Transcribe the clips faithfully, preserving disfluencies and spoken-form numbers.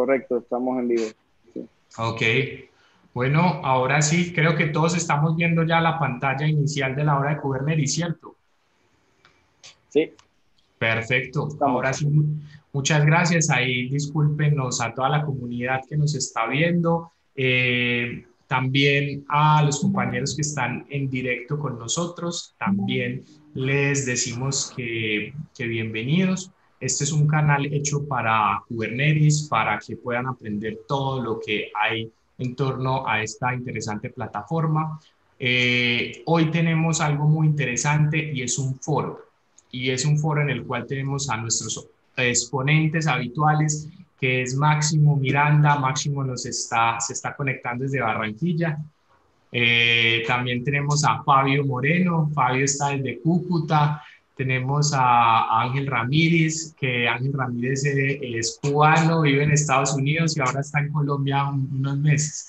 Correcto, estamos en vivo. Sí. Ok. Bueno, ahora sí, creo que todos estamos viendo ya la pantalla inicial de la hora de Kubernetes, ¿cierto? Sí, Perfecto. Ahora estamos. sí, mu- muchas gracias. Ahí discúlpenos a toda la comunidad que nos está viendo, eh, también a los compañeros que están en directo con nosotros. También les decimos que, que bienvenidos. Este es un canal hecho para Kubernetes, para que puedan aprender todo lo que hay en torno a esta interesante plataforma. Eh, hoy tenemos algo muy interesante y es un foro y es un foro en el cual tenemos a nuestros exponentes habituales, que es Máximo Miranda. Máximo nos está, se está conectando desde Barranquilla. Eh, también tenemos a Fabio Moreno, Fabio está desde Cúcuta. Tenemos a Ángel Ramírez, que Ángel Ramírez eh, es cubano, vive en Estados Unidos y ahora está en Colombia un, unos meses.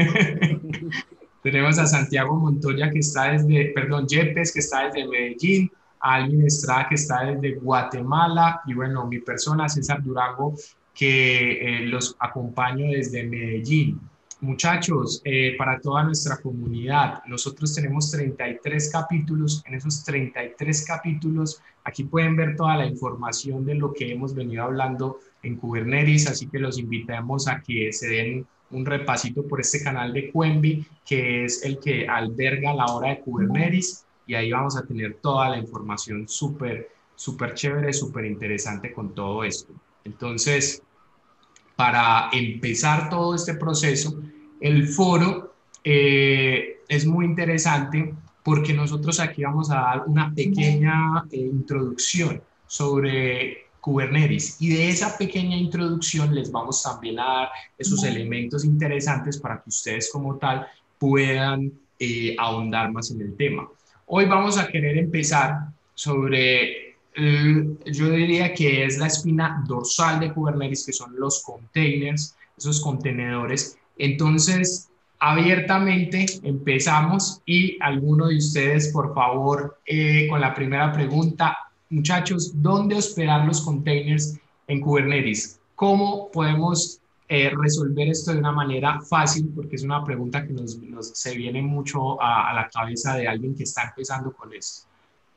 Tenemos a Santiago Montoya que está desde, perdón, Yepes que está desde Medellín, a Alvin Estrada que está desde Guatemala y bueno, mi persona César Durango que eh, los acompaño desde Medellín. Muchachos, eh, para toda nuestra comunidad, nosotros tenemos treinta y tres capítulos. En esos treinta y tres capítulos, aquí pueden ver toda la información de lo que hemos venido hablando en Kubernetes, así que los invitamos a que se den un repasito por este canal de Quemby, que es el que alberga la hora de Kubernetes, y ahí vamos a tener toda la información súper, súper chévere, súper interesante con todo esto. Entonces, para empezar todo este proceso, el foro eh, es muy interesante porque nosotros aquí vamos a dar una pequeña eh, introducción sobre Kubernetes y de esa pequeña introducción les vamos también a dar esos elementos interesantes para que ustedes como tal puedan eh, ahondar más en el tema. Hoy vamos a querer empezar sobre yo diría que es la espina dorsal de Kubernetes, que son los containers, esos contenedores. Entonces, abiertamente empezamos y alguno de ustedes, por favor, eh, con la primera pregunta, muchachos, ¿dónde hospedar los containers en Kubernetes? ¿Cómo podemos eh, resolver esto de una manera fácil? Porque es una pregunta que nos, nos se viene mucho a, a la cabeza de alguien que está empezando con esto.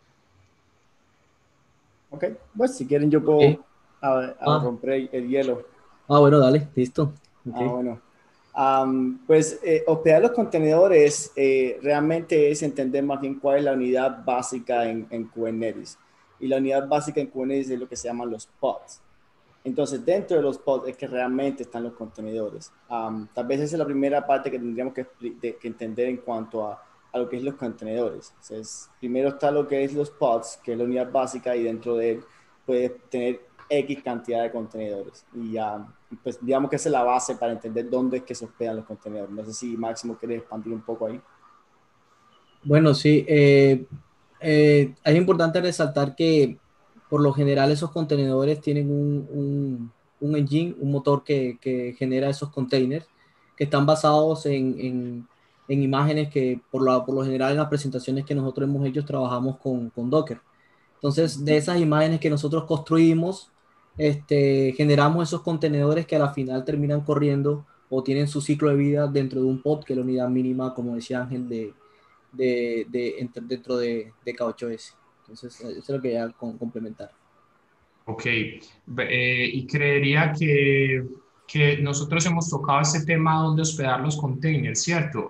Ok, pues si quieren yo Ok. puedo a, a Ah, romper el, el hielo. ah, bueno, dale, listo. Ok. Ah, bueno. Am, pues eh, hospedar los contenedores eh, realmente es entender más bien cuál es la unidad básica en, en Kubernetes. Y la unidad básica en Kubernetes es lo que se llaman los pods. Entonces, dentro de los pods es que realmente están los contenedores. Um, tal vez esa es la primera parte que tendríamos que, de, que entender en cuanto a, a, lo que es los contenedores. Entonces, primero está lo que es los pods, que es la unidad básica, y dentro de él puedes tener X cantidad de contenedores. Y um, pues digamos que esa es la base para entender dónde es que se hospedan los contenedores. No sé si Máximo quiere expandir un poco ahí. Bueno, sí. Eh, eh, es importante resaltar que por lo general esos contenedores tienen un, un, un engine, un motor que, que genera esos containers que están basados en, en, en imágenes que por lo, por lo general en las presentaciones que nosotros hemos hecho trabajamos con, con Docker. Entonces, de esas imágenes que nosotros construimos, este, generamos esos contenedores que a la final terminan corriendo o tienen su ciclo de vida dentro de un pod, que es la unidad mínima, como decía Ángel, de, de, de, dentro de, de K ocho S. Entonces, eso es lo que ya con, complementar. Ok, eh, y creería que, que nosotros hemos tocado este tema donde hospedar los containers, ¿cierto?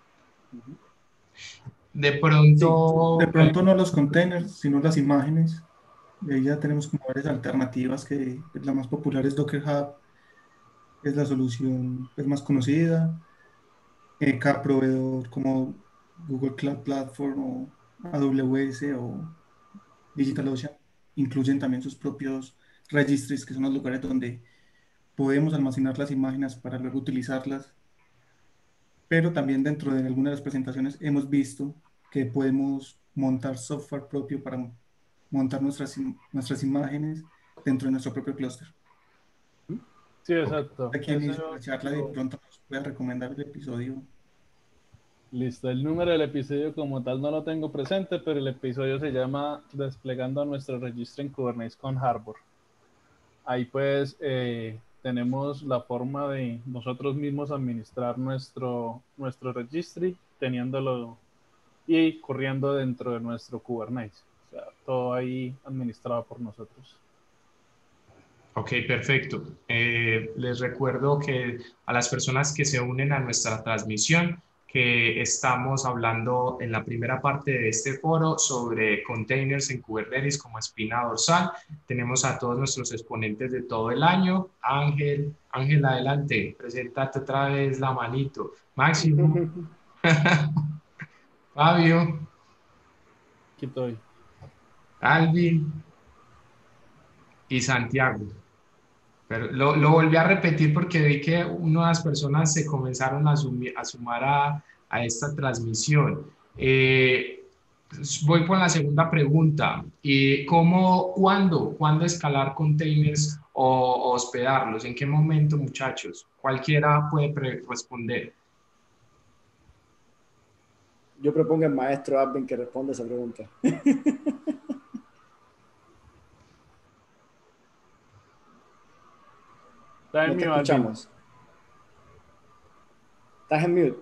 De Sí, De pronto, pronto no los containers, sino las imágenes. De ahí ya tenemos como varias alternativas que pues, la más popular es Docker Hub, es la solución pues, más conocida. Eh, cada proveedor como Google Cloud Platform o A W S o DigitalOcean incluyen también sus propios registries, que son los lugares donde podemos almacenar las imágenes para luego utilizarlas. Pero también dentro de algunas de las presentaciones hemos visto que podemos montar software propio para montar nuestras, im- nuestras imágenes dentro de nuestro propio clúster. Sí, exacto. Aquí Eso inicio la charla de lo- pronto nos voy a recomendar el episodio. Listo. El número del episodio como tal no lo tengo presente, pero el episodio se llama Desplegando nuestro registro en Kubernetes con Harbor. Ahí puedes eh, tenemos la forma de nosotros mismos administrar nuestro, nuestro registry, teniéndolo y corriendo dentro de nuestro Kubernetes. O sea, todo ahí administrado por nosotros. Ok, perfecto. Eh, les recuerdo que a las personas que se unen a nuestra transmisión, que estamos hablando en la primera parte de este foro sobre containers en Kubernetes como espina dorsal. Tenemos a todos nuestros exponentes de todo el año. Ángel, Ángel, adelante, preséntate otra vez la manito. Máximo. Fabio. Aquí estoy. Alvin y Santiago. Pero lo, lo volví a repetir porque vi que unas personas se comenzaron a, sumir, a sumar a, a esta transmisión. Eh, voy con la segunda pregunta. ¿Y cómo, cuándo, cuándo escalar containers o, o hospedarlos? ¿En qué momento, muchachos? Cualquiera puede responder. Yo propongo al maestro Alvin que responda esa pregunta. Está en No te mute, escuchamos. Estás en mute.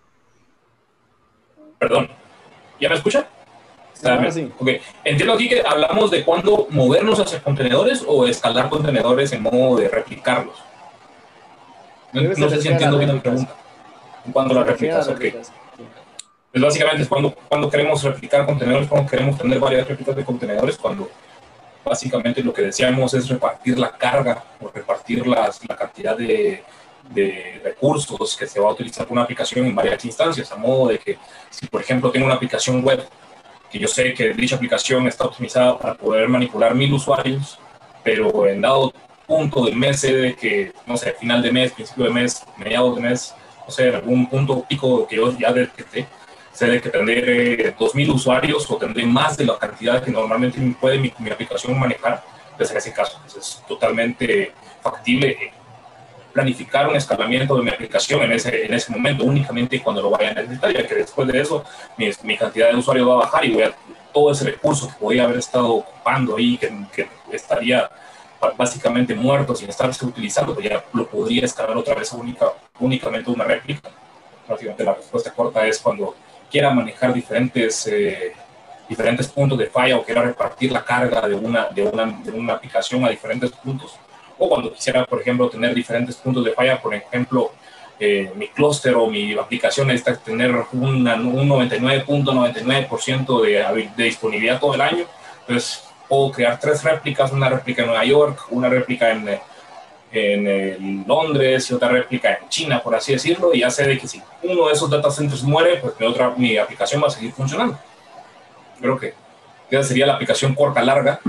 Perdón. ¿Ya me escucha? Sí, ahora sí. Okay. Entiendo aquí que hablamos de cuándo movernos hacia contenedores o escalar contenedores en modo de replicarlos. No, no sé si entiendo bien la pregunta. ¿Cuándo la replicas? Ok. Pues básicamente es cuando, cuando queremos replicar contenedores, cuando queremos tener varias réplicas de contenedores, cuando básicamente lo que decíamos es repartir la carga o repartir las, la cantidad de, de recursos que se va a utilizar por una aplicación en varias instancias, a modo de que si por ejemplo tengo una aplicación web que yo sé que dicha aplicación está optimizada para poder manipular mil usuarios, pero en dado punto del mes sé de que, no sé, final de mes, principio de mes, mediados de mes, no sé, en algún punto pico que yo ya detecté, sé de que tendré dos mil usuarios o tendré más de la cantidad que normalmente puede mi, mi aplicación manejar, pues en ese caso pues es totalmente factible planificar un escalamiento de mi aplicación en ese, en ese momento, únicamente cuando lo vaya a necesitar, ya que después de eso mi, mi cantidad de usuarios va a bajar y voy a, todo ese recurso que podía haber estado ocupando ahí, que, que estaría básicamente muerto sin estarse utilizando, pues ya lo podría escalar otra vez a única, únicamente una réplica. Prácticamente la respuesta corta es cuando quiera manejar diferentes, eh, diferentes puntos de falla o quiera repartir la carga de una, de, una, de una aplicación a diferentes puntos. O cuando quisiera, por ejemplo, tener diferentes puntos de falla, por ejemplo, eh, mi clúster o mi aplicación necesita tener una, un noventa y nueve punto noventa y nueve por ciento de, de disponibilidad todo el año. Entonces, puedo crear tres réplicas, una réplica en Nueva York, una réplica en, en, en Londres y otra réplica en China, por así decirlo, y ya sé de que si uno de esos data centers muere, pues mi, otra, mi aplicación va a seguir funcionando. Creo que esa sería la aplicación corta larga.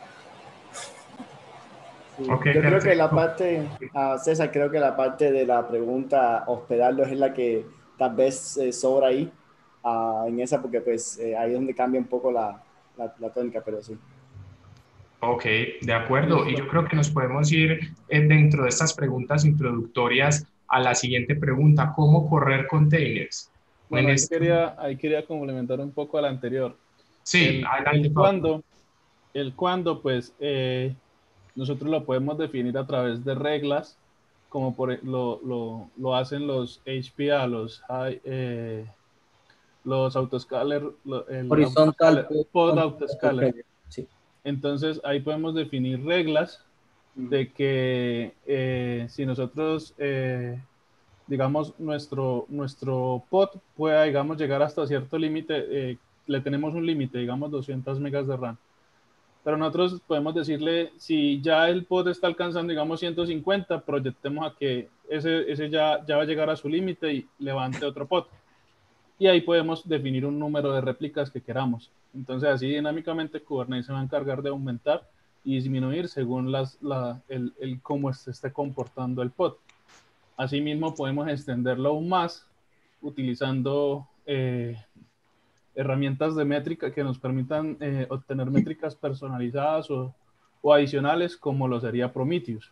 Sí, okay, yo creo perfecto. que la parte, uh, César, creo que la parte de la pregunta hospedarlos es la que tal vez eh, sobra ahí, uh, en esa, porque pues eh, ahí es donde cambia un poco la, la, la tónica, pero sí. Ok, de acuerdo. Listo. Y yo creo que nos podemos ir eh, dentro de estas preguntas introductorias a la siguiente pregunta, ¿cómo correr containers? Bueno, En ahí este... quería, ahí quería complementar un poco a la anterior. Sí, el, adelante, el cuándo, el cuándo, pues, eh, nosotros lo podemos definir a través de reglas, como por, lo, lo, lo hacen los H P A, los, eh, los autoscaler, el Horizontal autoscaler, pod autoscaler. Sí. Entonces, ahí podemos definir reglas de que eh, si nosotros, eh, digamos, nuestro, nuestro pod pueda, digamos, llegar hasta cierto límite, eh, le tenemos un límite, digamos, doscientos megas de RAM. Pero nosotros podemos decirle, si ya el pod está alcanzando, digamos, ciento cincuenta, proyectemos a que ese, ese ya, ya va a llegar a su límite y levante otro pod. Y ahí podemos definir un número de réplicas que queramos. Entonces, así dinámicamente Kubernetes se va a encargar de aumentar y disminuir según las, la, el, el cómo se esté comportando el pod. Asimismo, podemos extenderlo aún más utilizando eh, herramientas de métrica que nos permitan eh, obtener métricas personalizadas o, o adicionales, como lo sería Prometheus.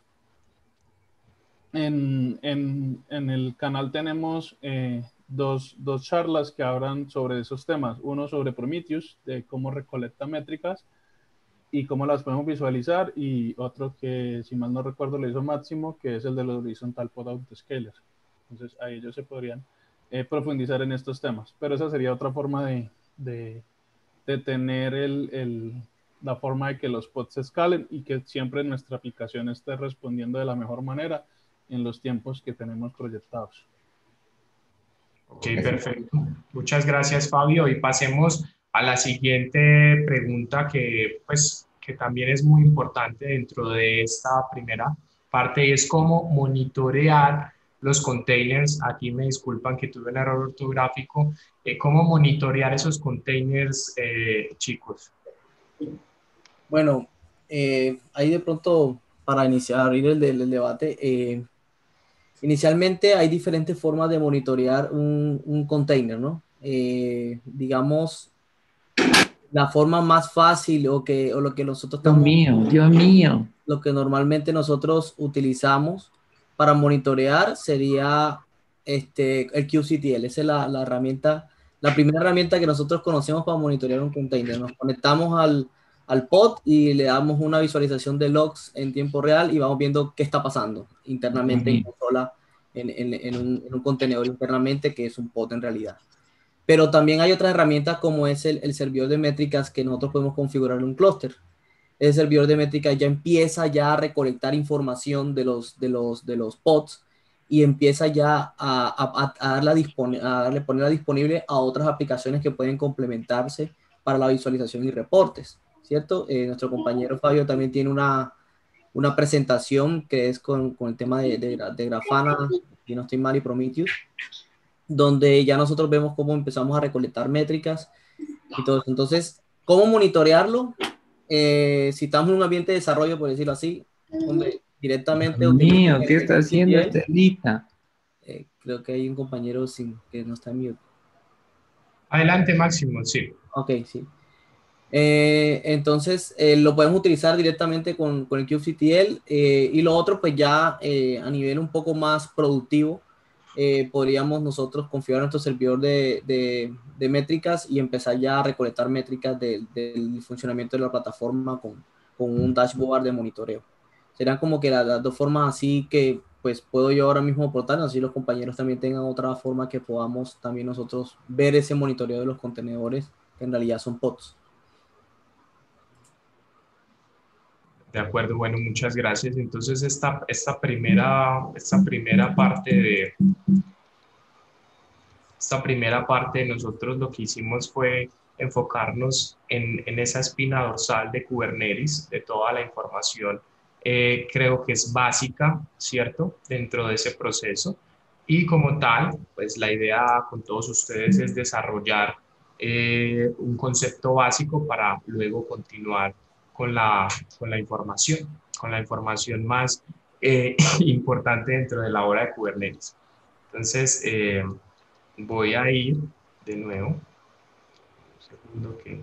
En, en, en el canal tenemos eh, dos, dos charlas que hablan sobre esos temas. Uno sobre Prometheus, de cómo recolecta métricas, y cómo las podemos visualizar, y otro que, si mal no recuerdo, lo hizo Máximo, que es el de los Horizontal Pod Autoscaler. Entonces, ahí ellos se podrían eh, profundizar en estos temas. Pero esa sería otra forma de, de, de tener el, el, la forma de que los pods se escalen y que siempre nuestra aplicación esté respondiendo de la mejor manera en los tiempos que tenemos proyectados. Ok, perfecto. Muchas gracias, Fabio. Y pasemos a la siguiente pregunta que, pues, que también es muy importante dentro de esta primera parte, y es cómo monitorear los containers. Aquí me disculpan que tuve un error ortográfico. Eh, ¿Cómo monitorear esos containers, eh, chicos? Bueno, eh, ahí de pronto, para iniciar, abrir el, el, el debate, eh, inicialmente hay diferentes formas de monitorear un, un container, ¿no? Eh, digamos, la forma más fácil o, que, o lo que nosotros Dios estamos... mío, Dios mío. Lo que normalmente nosotros utilizamos para monitorear sería este, el kubectl. Esa es la, la herramienta, la primera herramienta que nosotros conocemos para monitorear un container. Nos conectamos al, al pod y le damos una visualización de logs en tiempo real y vamos viendo qué está pasando internamente en consola, en, en, en, un, en un contenedor internamente, que es un pod en realidad. Pero también hay otras herramientas como es el, el servidor de métricas, que nosotros podemos configurar en un clúster. El servidor de métricas ya empieza ya a recolectar información de los, de los, de los pods y empieza ya a, a, a, darla dispone, a darle, ponerla disponible a otras aplicaciones que pueden complementarse para la visualización y reportes, ¿cierto? Eh, nuestro compañero Fabio también tiene una, una presentación que es con, con el tema de, de, de Grafana, si no estoy mal, y Prometheus, donde ya nosotros vemos cómo empezamos a recolectar métricas y todo eso. Entonces, ¿cómo monitorearlo? Eh, si estamos en un ambiente de desarrollo, por decirlo así, hombre, directamente... Dios mío, ¿qué está haciendo Estelita? Eh, creo que hay un compañero sin, que no está en mute. Adelante, Máximo, sí. Ok, sí. Eh, entonces, eh, lo podemos utilizar directamente con, con el kubectl, eh, y lo otro, pues ya eh, a nivel un poco más productivo, eh, podríamos nosotros configurar nuestro servidor de, de, de métricas y empezar ya a recolectar métricas de, del funcionamiento de la plataforma con, con un dashboard de monitoreo. Serán como que las, las dos formas así que pues puedo yo ahora mismo aportar, así los compañeros también tengan otra forma que podamos también nosotros ver ese monitoreo de los contenedores que en realidad son pods. De acuerdo, bueno, muchas gracias. Entonces, esta, esta, primera, esta primera parte de esta primera parte de nosotros lo que hicimos fue enfocarnos en, en esa espina dorsal de Kubernetes, de toda la información, eh, creo que es básica, ¿cierto?, dentro de ese proceso. Y como tal, pues la idea con todos ustedes es desarrollar eh, un concepto básico para luego continuar con la, con la información, con la información más eh, importante dentro de la hora de Kubernetes. Entonces, eh, voy a ir de nuevo. Un segundo que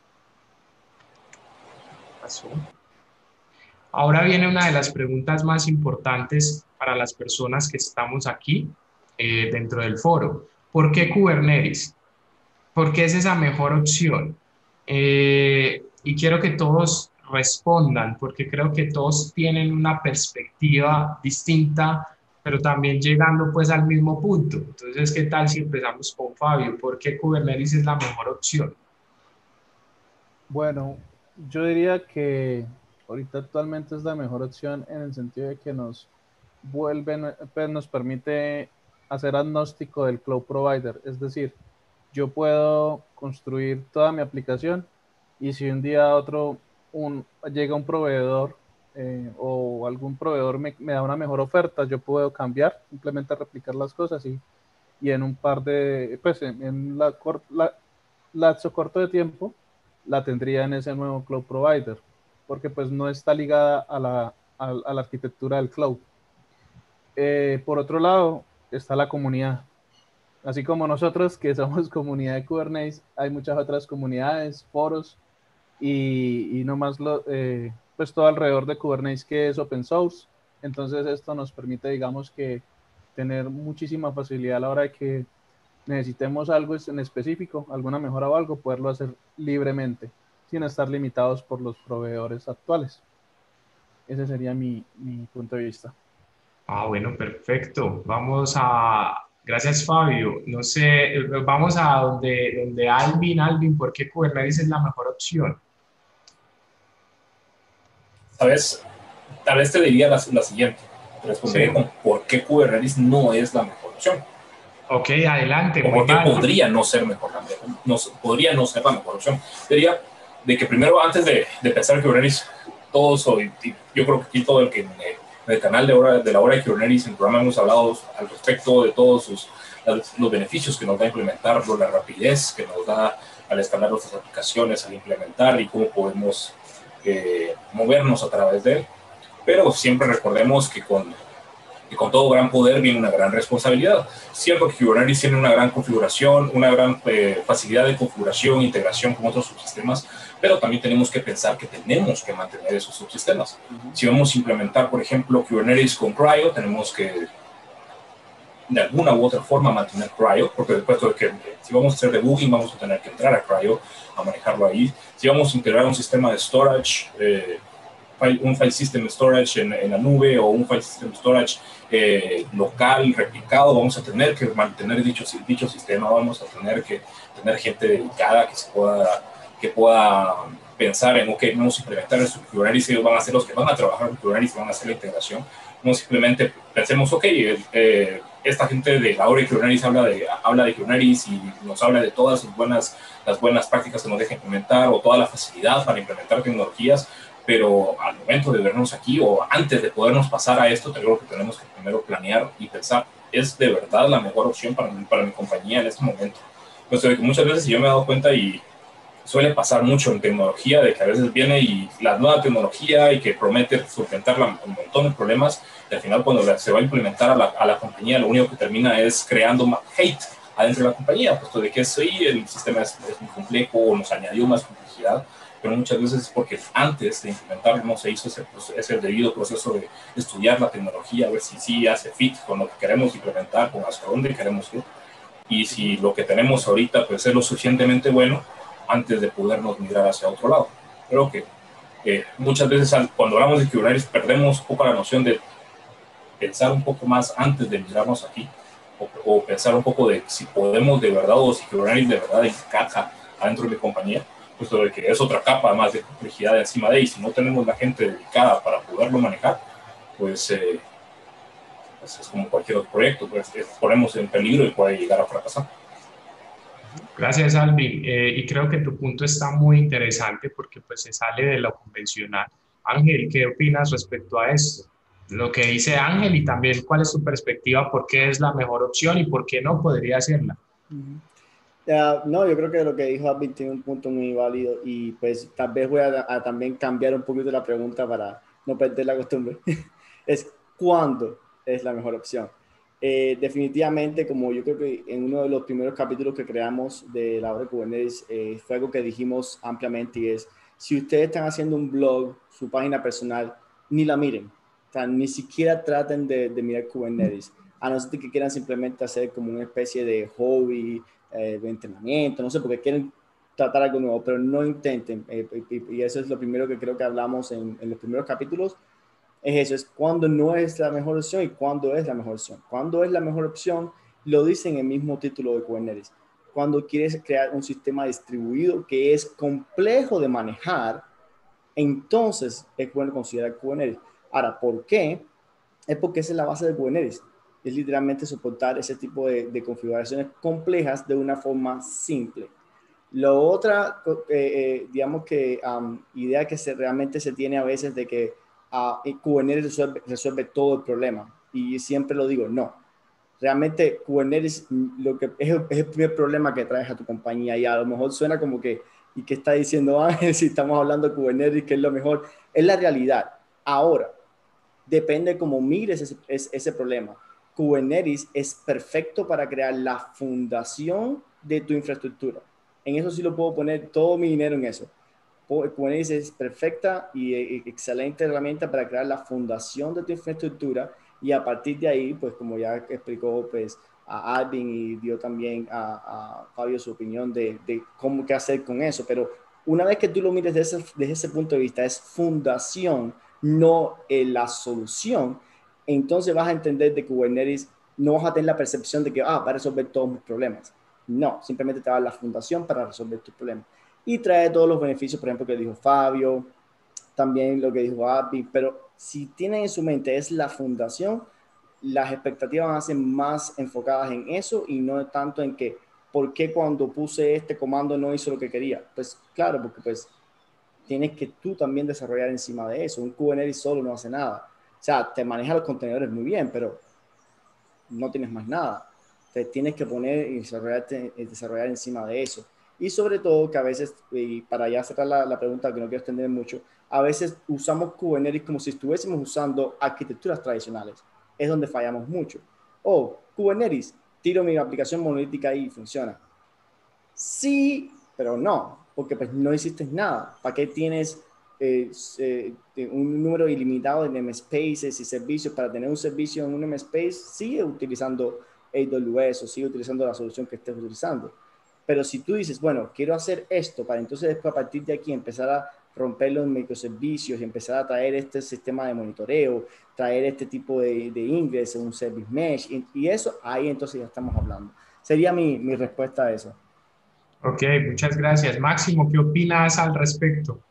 pasó. Ahora viene una de las preguntas más importantes para las personas que estamos aquí eh, dentro del foro. ¿Por qué Kubernetes? ¿Por qué es esa mejor opción? Eh, y quiero que todos respondan, porque creo que todos tienen una perspectiva distinta, pero también llegando pues al mismo punto. Entonces, ¿qué tal si empezamos con Fabio? ¿Por qué Kubernetes es la mejor opción? Bueno, yo diría que ahorita actualmente es la mejor opción en el sentido de que nos vuelve, pues nos permite hacer agnóstico del cloud provider. Es decir, yo puedo construir toda mi aplicación y si un día a otro un, llega un proveedor eh, o algún proveedor me, me da una mejor oferta, yo puedo cambiar, simplemente replicar las cosas y, y en un par de, pues en, en la, la, lapso corto de tiempo la tendría en ese nuevo cloud provider, porque pues no está ligada a la, a, a la arquitectura del cloud. Eh, por otro lado, está la comunidad. Así como nosotros, que somos comunidad de Kubernetes, hay muchas otras comunidades, foros, y, y no más lo, eh, pues todo alrededor de Kubernetes que es open source. Entonces esto nos permite, digamos, que tener muchísima facilidad a la hora de que necesitemos algo en específico, alguna mejora o algo, poderlo hacer libremente, sin estar limitados por los proveedores actuales. Ese sería mi, mi punto de vista. Ah, bueno, perfecto. Vamos a... Gracias, Fabio. No sé, eh, vamos a donde, donde Alvin. Alvin, ¿por qué Kubernetes es la mejor opción? ¿Sabes? Tal vez te diría la, la siguiente. Te responderé Sí. con por qué Kubernetes no es la mejor opción. Ok, adelante. O Muy por qué mal. podría no ser mejor la mejor, no, podría no ser la mejor opción. Diría de que primero, antes de, de pensar en Kubernetes, todos, y yo creo que aquí todo el que en el canal de, hora, de la hora de Kubernetes, en el programa hemos hablado al respecto de todos sus, los beneficios que nos da implementarlo, la rapidez que nos da al escalar nuestras aplicaciones, al implementar y cómo podemos eh, movernos a través de él. Pero siempre recordemos que con, que con todo gran poder viene una gran responsabilidad. Cierto que Kubernetes tiene una gran configuración, una gran eh, facilidad de configuración, integración con otros subsistemas, pero también tenemos que pensar que tenemos que mantener esos subsistemas. Uh-huh. Si vamos a implementar, por ejemplo, Kubernetes con CRI-O, tenemos que de alguna u otra forma mantener CRI-O, porque después de que si vamos a hacer debugging vamos a tener que entrar a CRI-O, a manejarlo ahí. Si vamos a integrar un sistema de storage, eh, un file system storage en, en la nube o un file system storage eh, local, replicado, vamos a tener que mantener dicho, dicho sistema, vamos a tener que tener gente dedicada que se pueda, que pueda pensar en, ok, vamos a implementar esto en Kubernetes, ellos van a ser los que van a trabajar en Kubernetes, van a hacer la integración. No simplemente pensemos, ok, eh, esta gente de la hora de Kubernetes habla de, habla de Kubernetes y nos habla de todas sus buenas, las buenas prácticas que nos deja implementar o toda la facilidad para implementar tecnologías, pero al momento de vernos aquí o antes de podernos pasar a esto, creo que tenemos que primero planear y pensar, ¿es de verdad la mejor opción para mi, para mi compañía en este momento? Pues de que muchas veces yo me he dado cuenta y suele pasar mucho en tecnología, de que a veces viene y la nueva tecnología y que promete solventar un montón de problemas, y al final cuando se va a implementar a la, a la compañía, lo único que termina es creando más hate adentro de la compañía, puesto de que sí, el sistema es, es muy complejo o nos añadió más complejidad, pero muchas veces es porque antes de implementarlo no se hizo ese, ese debido proceso de estudiar la tecnología, a ver si sí hace fit con lo que queremos implementar, con hacia dónde queremos ir, y si lo que tenemos ahorita pues es lo suficientemente bueno antes de podernos migrar hacia otro lado. Creo que eh, muchas veces cuando hablamos de Kubernetes perdemos un poco la noción de pensar un poco más antes de migrarnos aquí, o, o pensar un poco de si podemos de verdad o si Kubernetes de verdad encaja adentro de mi compañía, puesto de que es otra capa más de complejidad encima de, y si no tenemos la gente dedicada para poderlo manejar, pues, eh, pues es como cualquier otro proyecto, pues eh, ponemos en peligro y puede llegar a fracasar. Gracias, Alvin. Eh, y creo que tu punto está muy interesante porque pues se sale de lo convencional. Ángel, ¿qué opinas respecto a esto? Lo que dice Ángel y también cuál es tu perspectiva, por qué es la mejor opción y por qué no podría serla. Uh-huh. Uh, no, yo creo que lo que dijo Alvin tiene un punto muy válido y pues tal vez voy a, a también cambiar un poquito la pregunta para no perder la costumbre. Es ¿cuándo es la mejor opción? Eh, definitivamente, como yo creo que en uno de los primeros capítulos que creamos de la hora de Kubernetes, eh, fue algo que dijimos ampliamente y es, si ustedes están haciendo un blog, su página personal, ni la miren, o sea, ni siquiera traten de, de mirar Kubernetes, a no ser que quieran simplemente hacer como una especie de hobby, eh, de entrenamiento, no sé, porque quieren tratar algo nuevo, pero no intenten, eh, y, y eso es lo primero que creo que hablamos en, en los primeros capítulos, es eso, es cuándo no es la mejor opción y cuándo es la mejor opción. Cuándo es la mejor opción, lo dice en el mismo título de Kubernetes. Cuando quieres crear un sistema distribuido que es complejo de manejar, entonces es bueno considerar Kubernetes. Ahora, ¿por qué? Es porque esa es la base de Kubernetes. Es literalmente soportar ese tipo de, de configuraciones complejas de una forma simple. La otra, eh, eh, digamos que um, idea que se, realmente se tiene a veces de que uh, Kubernetes resuelve, resuelve todo el problema. Y siempre lo digo, no. Realmente Kubernetes lo que es, es el primer problema que traes a tu compañía y a lo mejor suena como que, ¿y qué está diciendo Ángel si estamos hablando de Kubernetes, que es lo mejor? Es la realidad. Ahora, depende cómo mires ese, ese, ese problema. Kubernetes es perfecto para crear la fundación de tu infraestructura. En eso sí lo puedo poner todo mi dinero en eso. Kubernetes es perfecta y excelente herramienta para crear la fundación de tu infraestructura y a partir de ahí, pues como ya explicó pues, a Alvin y dio también a, a Fabio su opinión de, de cómo qué hacer con eso, pero una vez que tú lo mires desde ese, desde ese punto de vista, es fundación, no eh, la solución, entonces vas a entender de Kubernetes, no vas a tener la percepción de que ah, va a resolver todos mis problemas. No, simplemente te va a dar la fundación para resolver tus problemas. Y trae todos los beneficios, por ejemplo, que dijo Fabio, también lo que dijo Abby, pero si tienen en su mente es la fundación, las expectativas van a ser más enfocadas en eso y no tanto en que, ¿por qué cuando puse este comando no hizo lo que quería? Pues claro, porque pues tienes que tú también desarrollar encima de eso. Un Kubernetes solo no hace nada. O sea, te maneja los contenedores muy bien, pero no tienes más nada. Te tienes que poner y desarrollar, desarrollar encima de eso. Y sobre todo que a veces, y para ya cerrar la, la pregunta que no quiero extender mucho, a veces usamos Kubernetes como si estuviésemos usando arquitecturas tradicionales. Es donde fallamos mucho. Oh, Kubernetes, tiro mi aplicación monolítica y funciona. Sí, pero no, porque pues no hiciste nada. ¿Para qué tienes eh, eh, un número ilimitado de namespaces y servicios? Para tener un servicio en un namespace, sigue utilizando A W S o sigue utilizando la solución que estés utilizando. Pero si tú dices, bueno, quiero hacer esto para entonces después a partir de aquí empezar a romper los microservicios y empezar a traer este sistema de monitoreo, traer este tipo de, de ingress, un service mesh, y, y eso, ahí entonces ya estamos hablando. Sería mi, mi respuesta a eso. Ok, muchas gracias. Máximo, ¿qué opinas al respecto?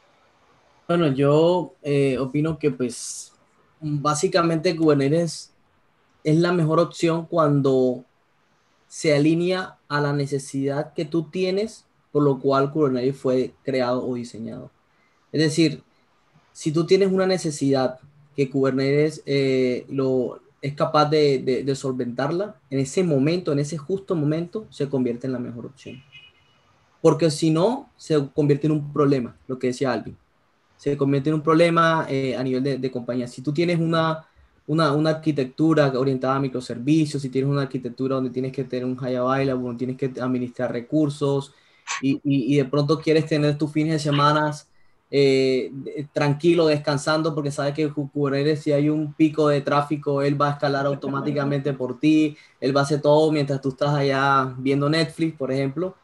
Bueno, yo eh, opino que pues básicamente Kubernetes es la mejor opción cuando se alinea a la necesidad que tú tienes, por lo cual Kubernetes fue creado o diseñado. Es decir, si tú tienes una necesidad que Kubernetes eh, lo, es capaz de, de, de solventarla, en ese momento, en ese justo momento, se convierte en la mejor opción. Porque si no, se convierte en un problema, lo que decía Alvin. Se convierte en un problema eh, a nivel de, de compañía. Si tú tienes una, una, una arquitectura orientada a microservicios, si tienes una arquitectura donde tienes que tener un high available, donde tienes que administrar recursos y, y, y de pronto quieres tener tus fines de semana eh, tranquilo, descansando, porque sabes que Kubernetes, si hay un pico de tráfico, él va a escalar automáticamente por ti, él va a hacer todo mientras tú estás allá viendo Netflix, por ejemplo.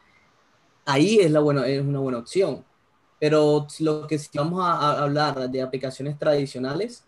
Ahí es, la buena, es una buena opción. Pero lo que si vamos a, a hablar de aplicaciones tradicionales,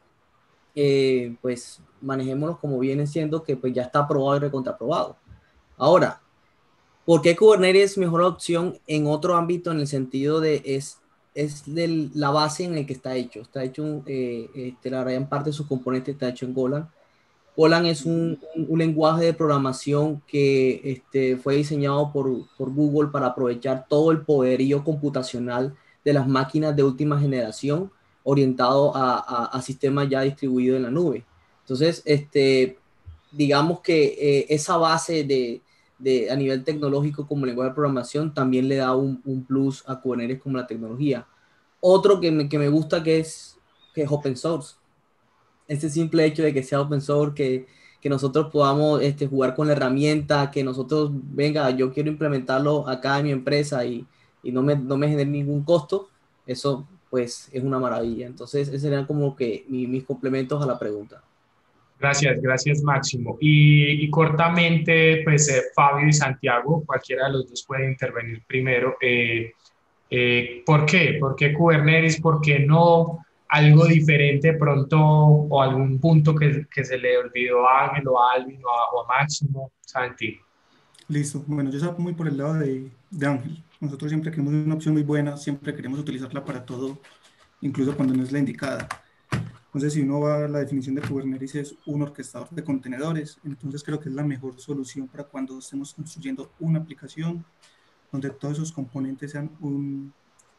eh, pues manejémoslos como vienen siendo, que pues ya está aprobado y recontraprobado. Ahora, ¿por qué Kubernetes es mejor opción en otro ámbito en el sentido de es, es de la base en el que está hecho? Está hecho, eh, este, la gran parte de sus componentes está hecho en Golang. Golang es un, un, un lenguaje de programación que este, fue diseñado por, por Google para aprovechar todo el poderío computacional de las máquinas de última generación orientado a, a, a sistemas ya distribuidos en la nube. Entonces, este, digamos que eh, esa base de, de, a nivel tecnológico como lenguaje de programación también le da un, un plus a Kubernetes como la tecnología. Otro que me, que me gusta que es, que es open source. Este simple hecho de que sea open source, que, que nosotros podamos este, jugar con la herramienta, que nosotros, venga, yo quiero implementarlo acá en mi empresa y, y no, me, no me genere ningún costo, eso pues es una maravilla. Entonces, esos serían como que mi, mis complementos a la pregunta. Gracias, gracias Máximo. Y, y cortamente, pues eh, Fabio y Santiago, cualquiera de los dos puede intervenir primero. Eh, eh, ¿Por qué? ¿Por qué Kubernetes? ¿Por qué no algo diferente pronto o algún punto que, que se le olvidó a Ángel o a Alvin o a, o a Máximo? Santi. Listo. Bueno, yo estaba muy por el lado de, de Ángel. Nosotros siempre queremos una opción muy buena, siempre queremos utilizarla para todo, incluso cuando no es la indicada. Entonces, si uno va a la definición de Kubernetes, es un orquestador de contenedores. Entonces, creo que es la mejor solución para cuando estemos construyendo una aplicación donde todos esos componentes sean un,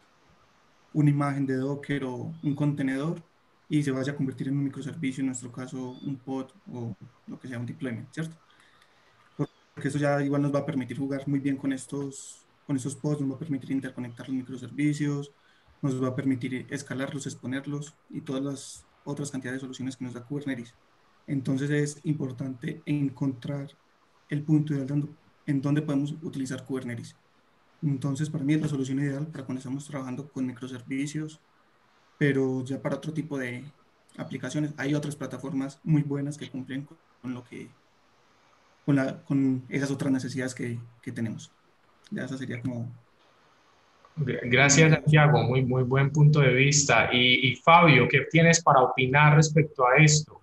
una imagen de Docker o un contenedor y se vaya a convertir en un microservicio, en nuestro caso, un pod o lo que sea, un deployment, ¿cierto? Porque eso ya igual nos va a permitir jugar muy bien con estos, con estos pods, nos va a permitir interconectar los microservicios, nos va a permitir escalarlos, exponerlos y todas las otras cantidades de soluciones que nos da Kubernetes. Entonces es importante encontrar el punto ideal en donde podemos utilizar Kubernetes. Entonces para mí es la solución ideal para cuando estamos trabajando con microservicios, pero ya para otro tipo de aplicaciones hay otras plataformas muy buenas que cumplen con lo que con, la, con esas otras necesidades que, que tenemos. Ya esa sería como Gracias, Santiago, muy, muy buen punto de vista. Y, y Fabio, ¿qué tienes para opinar respecto a esto?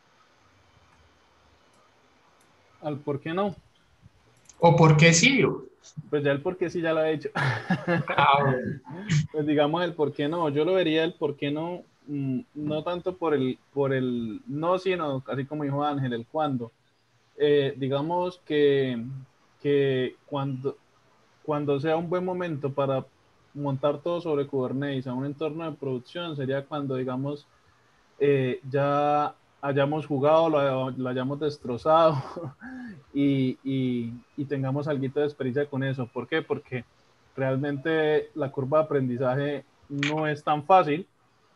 ¿Al por qué no? ¿O por qué sí? Pues ya el por qué sí ya lo he hecho. Ah, bueno. Pues digamos el por qué no. Yo lo vería el por qué no, mm, no tanto por el, por el no, sino así como dijo Ángel, el cuándo. Eh, digamos que, que cuando, cuando sea un buen momento para montar todo sobre Kubernetes a un entorno de producción, sería cuando, digamos, eh, ya hayamos jugado, lo, lo hayamos destrozado y, y, y, tengamos algo de experiencia con eso. ¿Por qué? Porque realmente la curva de aprendizaje no es tan fácil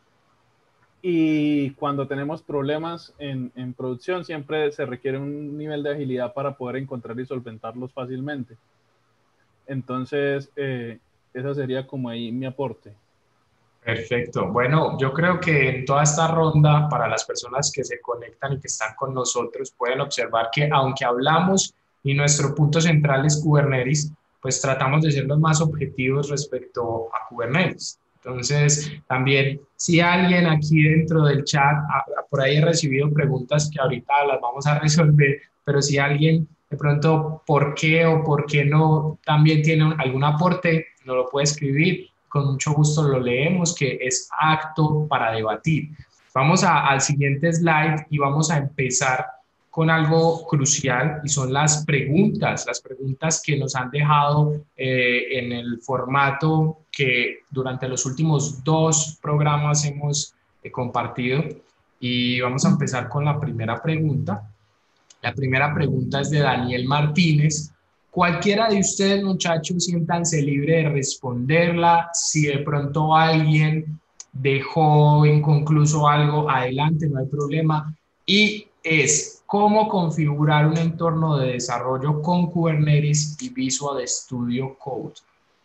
y cuando tenemos problemas en, en producción siempre se requiere un nivel de agilidad para poder encontrar y solventarlos fácilmente. Entonces, eh, esa sería como ahí mi aporte. Perfecto. Bueno, yo creo que en toda esta ronda, para las personas que se conectan y que están con nosotros, pueden observar que aunque hablamos y nuestro punto central es Kubernetes, pues tratamos de ser los más objetivos respecto a Kubernetes. Entonces, también, si alguien aquí dentro del chat, por ahí he recibido preguntas que ahorita las vamos a resolver, pero si alguien de pronto, ¿por qué o por qué no también tiene algún aporte? Nos lo puede escribir. Con mucho gusto lo leemos, que es apto para debatir. Vamos a, al siguiente slide y vamos a empezar con algo crucial y son las preguntas, las preguntas que nos han dejado eh, en el formato que durante los últimos dos programas hemos eh, compartido. Y vamos a empezar con la primera pregunta. La primera pregunta es de Daniel Martínez. Cualquiera de ustedes, muchachos, siéntanse libre de responderla. Si de pronto alguien dejó inconcluso algo, adelante, no hay problema. Y es cómo configurar un entorno de desarrollo con Kubernetes y Visual Studio Code.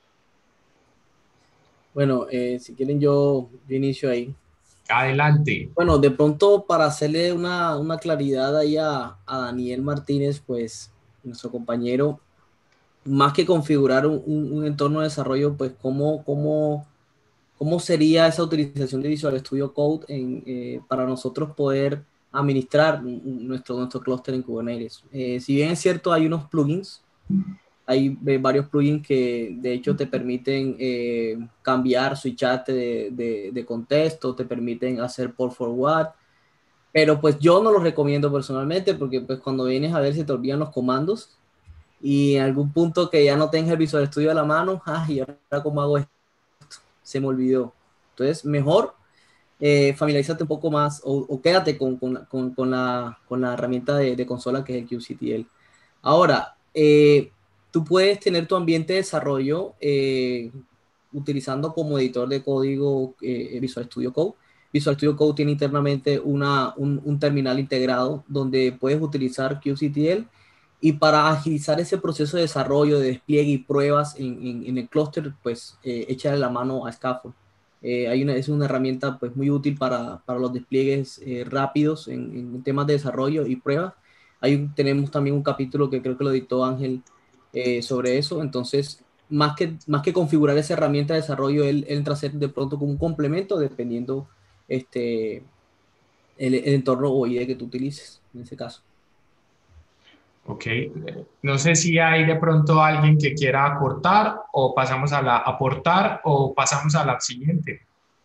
Bueno, eh, si quieren yo, yo inicio ahí. Adelante. Bueno, de pronto para hacerle una, una claridad ahí a, a Daniel Martínez, pues nuestro compañero, más que configurar un, un, un entorno de desarrollo, pues cómo, cómo, cómo sería esa utilización de Visual Studio Code en, eh, para nosotros poder administrar nuestro, nuestro clúster en Kubernetes. Eh, si bien es cierto, hay unos plugins, hay eh, varios plugins que de hecho te permiten eh, cambiar, switcharte de, de, de contexto, te permiten hacer port forward, pero pues yo no los recomiendo personalmente porque pues cuando vienes a ver se te olvidan los comandos y en algún punto que ya no tengas el Visual Studio a la mano, ay, ahora cómo hago esto, se me olvidó. Entonces, mejor eh, familiarízate un poco más o, o quédate con, con, con, con, la, con la herramienta de, de consola que es el kubectl. Ahora, eh, tú puedes tener tu ambiente de desarrollo eh, utilizando como editor de código eh, Visual Studio Code. Visual Studio Code tiene internamente una, un, un terminal integrado donde puedes utilizar kubectl y para agilizar ese proceso de desarrollo, de despliegue y pruebas en, en, en el clúster, pues eh, échale la mano a Scaffold. Eh, hay una, es una herramienta pues, muy útil para, para los despliegues eh, rápidos en, en temas de desarrollo y pruebas. Ahí tenemos también un capítulo que creo que lo dictó Ángel eh, sobre eso. Entonces, más que, más que configurar esa herramienta de desarrollo, él, él entra a ser de pronto como un complemento dependiendo este, el, el entorno o I D E que tú utilices en ese caso. Ok, no sé si hay de pronto alguien que quiera aportar o pasamos a la aportar o pasamos a la siguiente.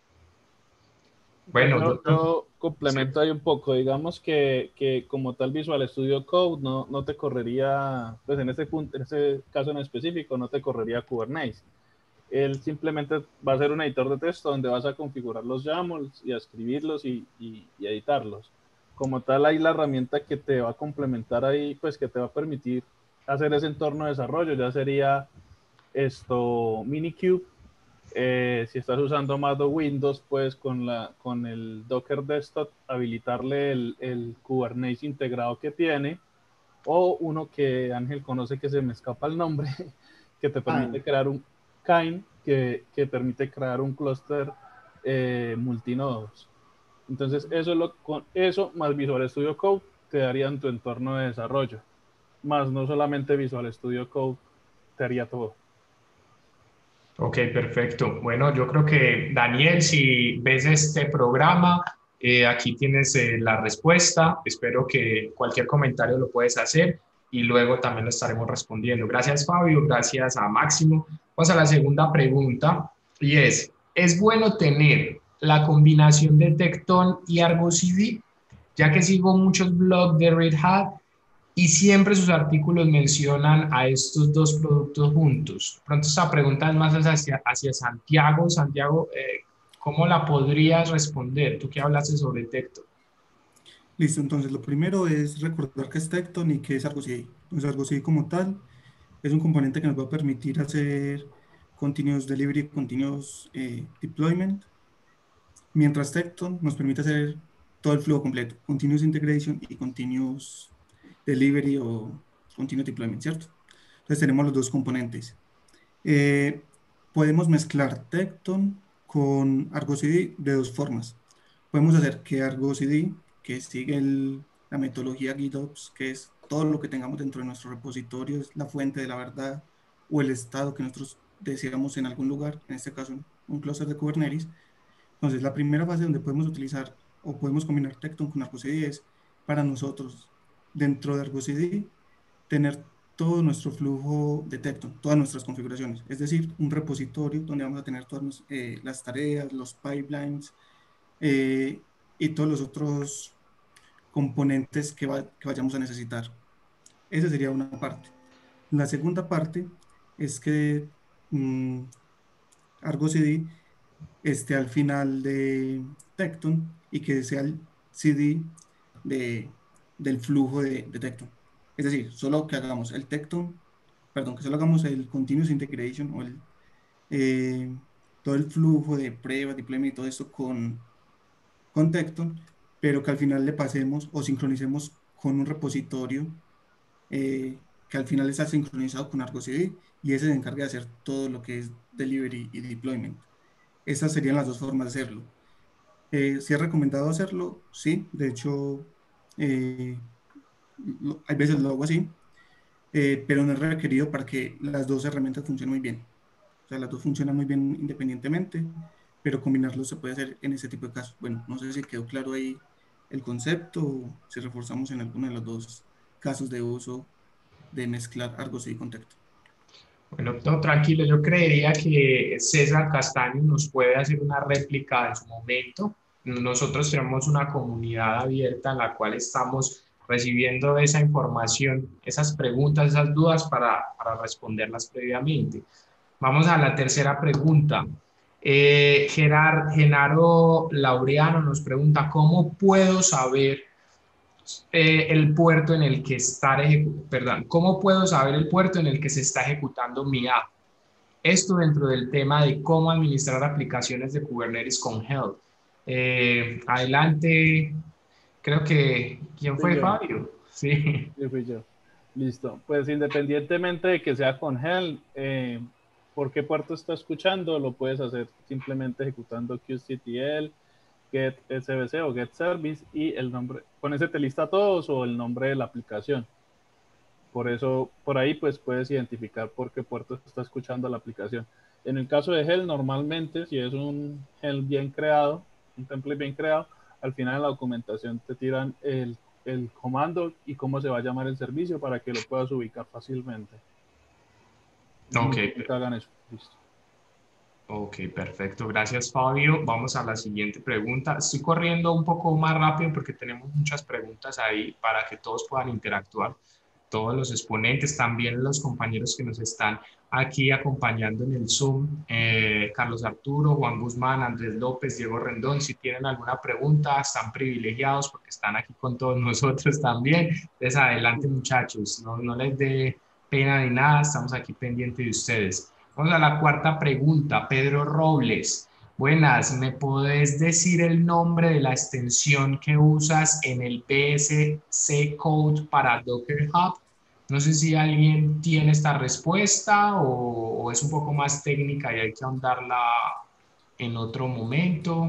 Bueno, Bueno, yo, yo, yo complemento sí. ahí un poco. Digamos que, que como tal Visual Studio Code no, no te correría, pues en este, punto, en este caso en específico, no te correría Kubernetes. Él simplemente va a ser un editor de texto donde vas a configurar los YAMLs y a escribirlos y, y, y editarlos. Como tal, hay la herramienta que te va a complementar ahí, pues que te va a permitir hacer ese entorno de desarrollo. Ya sería esto Minikube. Eh, si estás usando Mac o Windows, pues con, la, con el Docker Desktop habilitarle el, el Kubernetes integrado que tiene, o uno que Ángel conoce que se me escapa el nombre, que te permite ah. crear un Kine, que, que permite crear un clúster eh, multinodos. Entonces, eso, es lo, con eso más Visual Studio Code te darían tu entorno de desarrollo. Más no solamente Visual Studio Code te haría todo. Ok, perfecto. Bueno, yo creo que Daniel, si ves este programa, eh, aquí tienes eh, la respuesta. Espero que cualquier comentario lo puedes hacer y luego también lo estaremos respondiendo. Gracias, Fabio. Gracias a Máximo. Vamos a la segunda pregunta y es, ¿es bueno tener la combinación de Tecton y Argo C D? Ya que sigo muchos blogs de Red Hat y siempre sus artículos mencionan a estos dos productos juntos. Pronto esta pregunta es más hacia, hacia Santiago. Santiago, eh, ¿cómo la podrías responder? Tú que hablaste sobre Tecton. Listo, entonces lo primero es recordar qué es Tecton y qué es Argo C I. Entonces Argo C I como tal es un componente que nos va a permitir hacer continuous delivery, continuous eh, deployment, mientras Tecton nos permite hacer todo el flujo completo, continuous integration y continuous delivery o continuous deployment, ¿cierto? Entonces tenemos los dos componentes. Eh, Podemos mezclar Tecton con Argo C D de dos formas. Podemos hacer que Argo C D, que sigue el- la metodología GitOps, que es todo lo que tengamos dentro de nuestro repositorio, es la fuente de la verdad o el estado que nosotros deseamos en algún lugar, en este caso un clúster de Kubernetes. Entonces, la primera fase donde podemos utilizar o podemos combinar Tecton con Argo C D es para nosotros, dentro de Argo C D, tener todo nuestro flujo de Tecton, todas nuestras configuraciones, es decir, un repositorio donde vamos a tener todas nos- eh, las tareas, los pipelines eh, y todos los otros componentes que, va- que vayamos a necesitar. Esa sería una parte. La segunda parte es que mm, Argo C D esté al final de Tecton y que sea el C D de, del flujo de, de Tecton. Es decir, solo que hagamos el Tecton, perdón, que solo hagamos el Continuous Integration o el, eh, todo el flujo de prueba, deployment y todo esto con, con Tecton, pero que al final le pasemos o sincronicemos con un repositorio eh, que al final está sincronizado con Argo C D y ese se encarga de hacer todo lo que es delivery y deployment. Esas serían las dos formas de hacerlo. Eh, si es recomendado hacerlo, sí. De hecho, eh, lo- hay veces lo hago así, eh, pero no es requerido para que las dos herramientas funcionen muy bien. O sea, las dos funcionan muy bien independientemente, pero combinarlos se puede hacer en ese tipo de casos. Bueno, no sé si quedó claro ahí el concepto o si reforzamos en alguno de los dos casos de uso de mezclar Argos y Contexto. Bueno, no, tranquilo, yo creería que César Castaño nos puede hacer una réplica en su momento. Nosotros tenemos una comunidad abierta en la cual estamos recibiendo esa información, esas preguntas, esas dudas para, para responderlas previamente. Vamos a la tercera pregunta. Eh, Gerard, Genaro Laureano nos pregunta, ¿cómo puedo saber eh, el puerto en el que está, perdón, cómo puedo saber el puerto en el que se está ejecutando mi app? Esto dentro del tema de cómo administrar aplicaciones de Kubernetes con Helm. Eh, adelante, creo que, ¿quién Fui fue yo, Fabio? Sí. sí, fui yo. Listo. Pues independientemente de que sea con Helm, eh, ¿por qué puerto está escuchando? Lo puedes hacer simplemente ejecutando kubectl, get S V C o get service y el nombre. Con ese te lista todos o el nombre de la aplicación. Por eso, por ahí pues puedes identificar por qué puerto está escuchando la aplicación. En el caso de Helm, normalmente, si es un Helm bien creado, un template bien creado, al final en la documentación te tiran el, el comando y cómo se va a llamar el servicio para que lo puedas ubicar fácilmente. Es muy Ok, importante que hagan eso. Listo. ok, perfecto. Gracias, Fabio. Vamos a la siguiente pregunta. Estoy corriendo un poco más rápido porque tenemos muchas preguntas ahí para que todos puedan interactuar. Todos los exponentes, también los compañeros que nos están aquí acompañando en el Zoom, eh, Carlos Arturo, Juan Guzmán, Andrés López, Diego Rendón, si tienen alguna pregunta, están privilegiados porque están aquí con todos nosotros también. Entonces, adelante muchachos, no, no les dé pena ni nada, estamos aquí pendientes de ustedes. Vamos a la cuarta pregunta, Pedro Robles. Buenas, ¿me podés decir el nombre de la extensión que usas en el P S C Code para Docker Hub? No sé si alguien tiene esta respuesta o, o es un poco más técnica y hay que ahondarla en otro momento.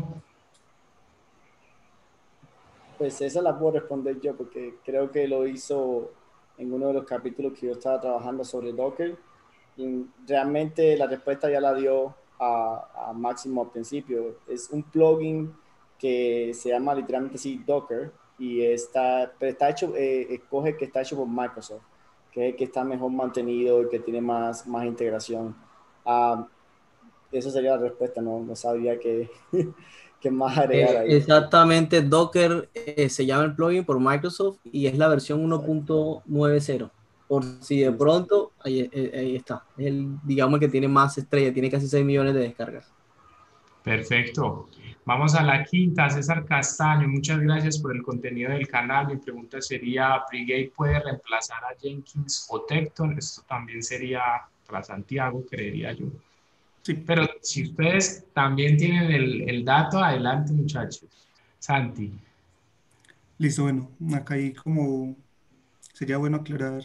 Pues esa la puedo responder yo porque creo que lo hizo en uno de los capítulos que yo estaba trabajando sobre Docker. Y realmente la respuesta ya la dio a, a Máximo al principio. Es un plugin que se llama literalmente así Docker y está, pero está hecho, eh, escoge que está hecho por Microsoft, que es el que está mejor mantenido y que tiene más, más integración. Uh, esa sería la respuesta, no, no sabía qué, qué más agregar Eh, ahí. exactamente, Docker eh, se llama el plugin por Microsoft y es la versión uno punto noventa. Por si de pronto, ahí, ahí, ahí está. Es el, digamos, que tiene más estrella, tiene casi seis millones de descargas. Perfecto. Vamos a la quinta, César Castaño. Muchas gracias por el contenido del canal. Mi pregunta sería, ¿Brigade puede reemplazar a Jenkins o Tecton? Esto también sería para Santiago, creería yo. Sí. Pero si ustedes también tienen el, el dato, adelante, muchachos. Santi. Listo, bueno, acá hay como, sería bueno aclarar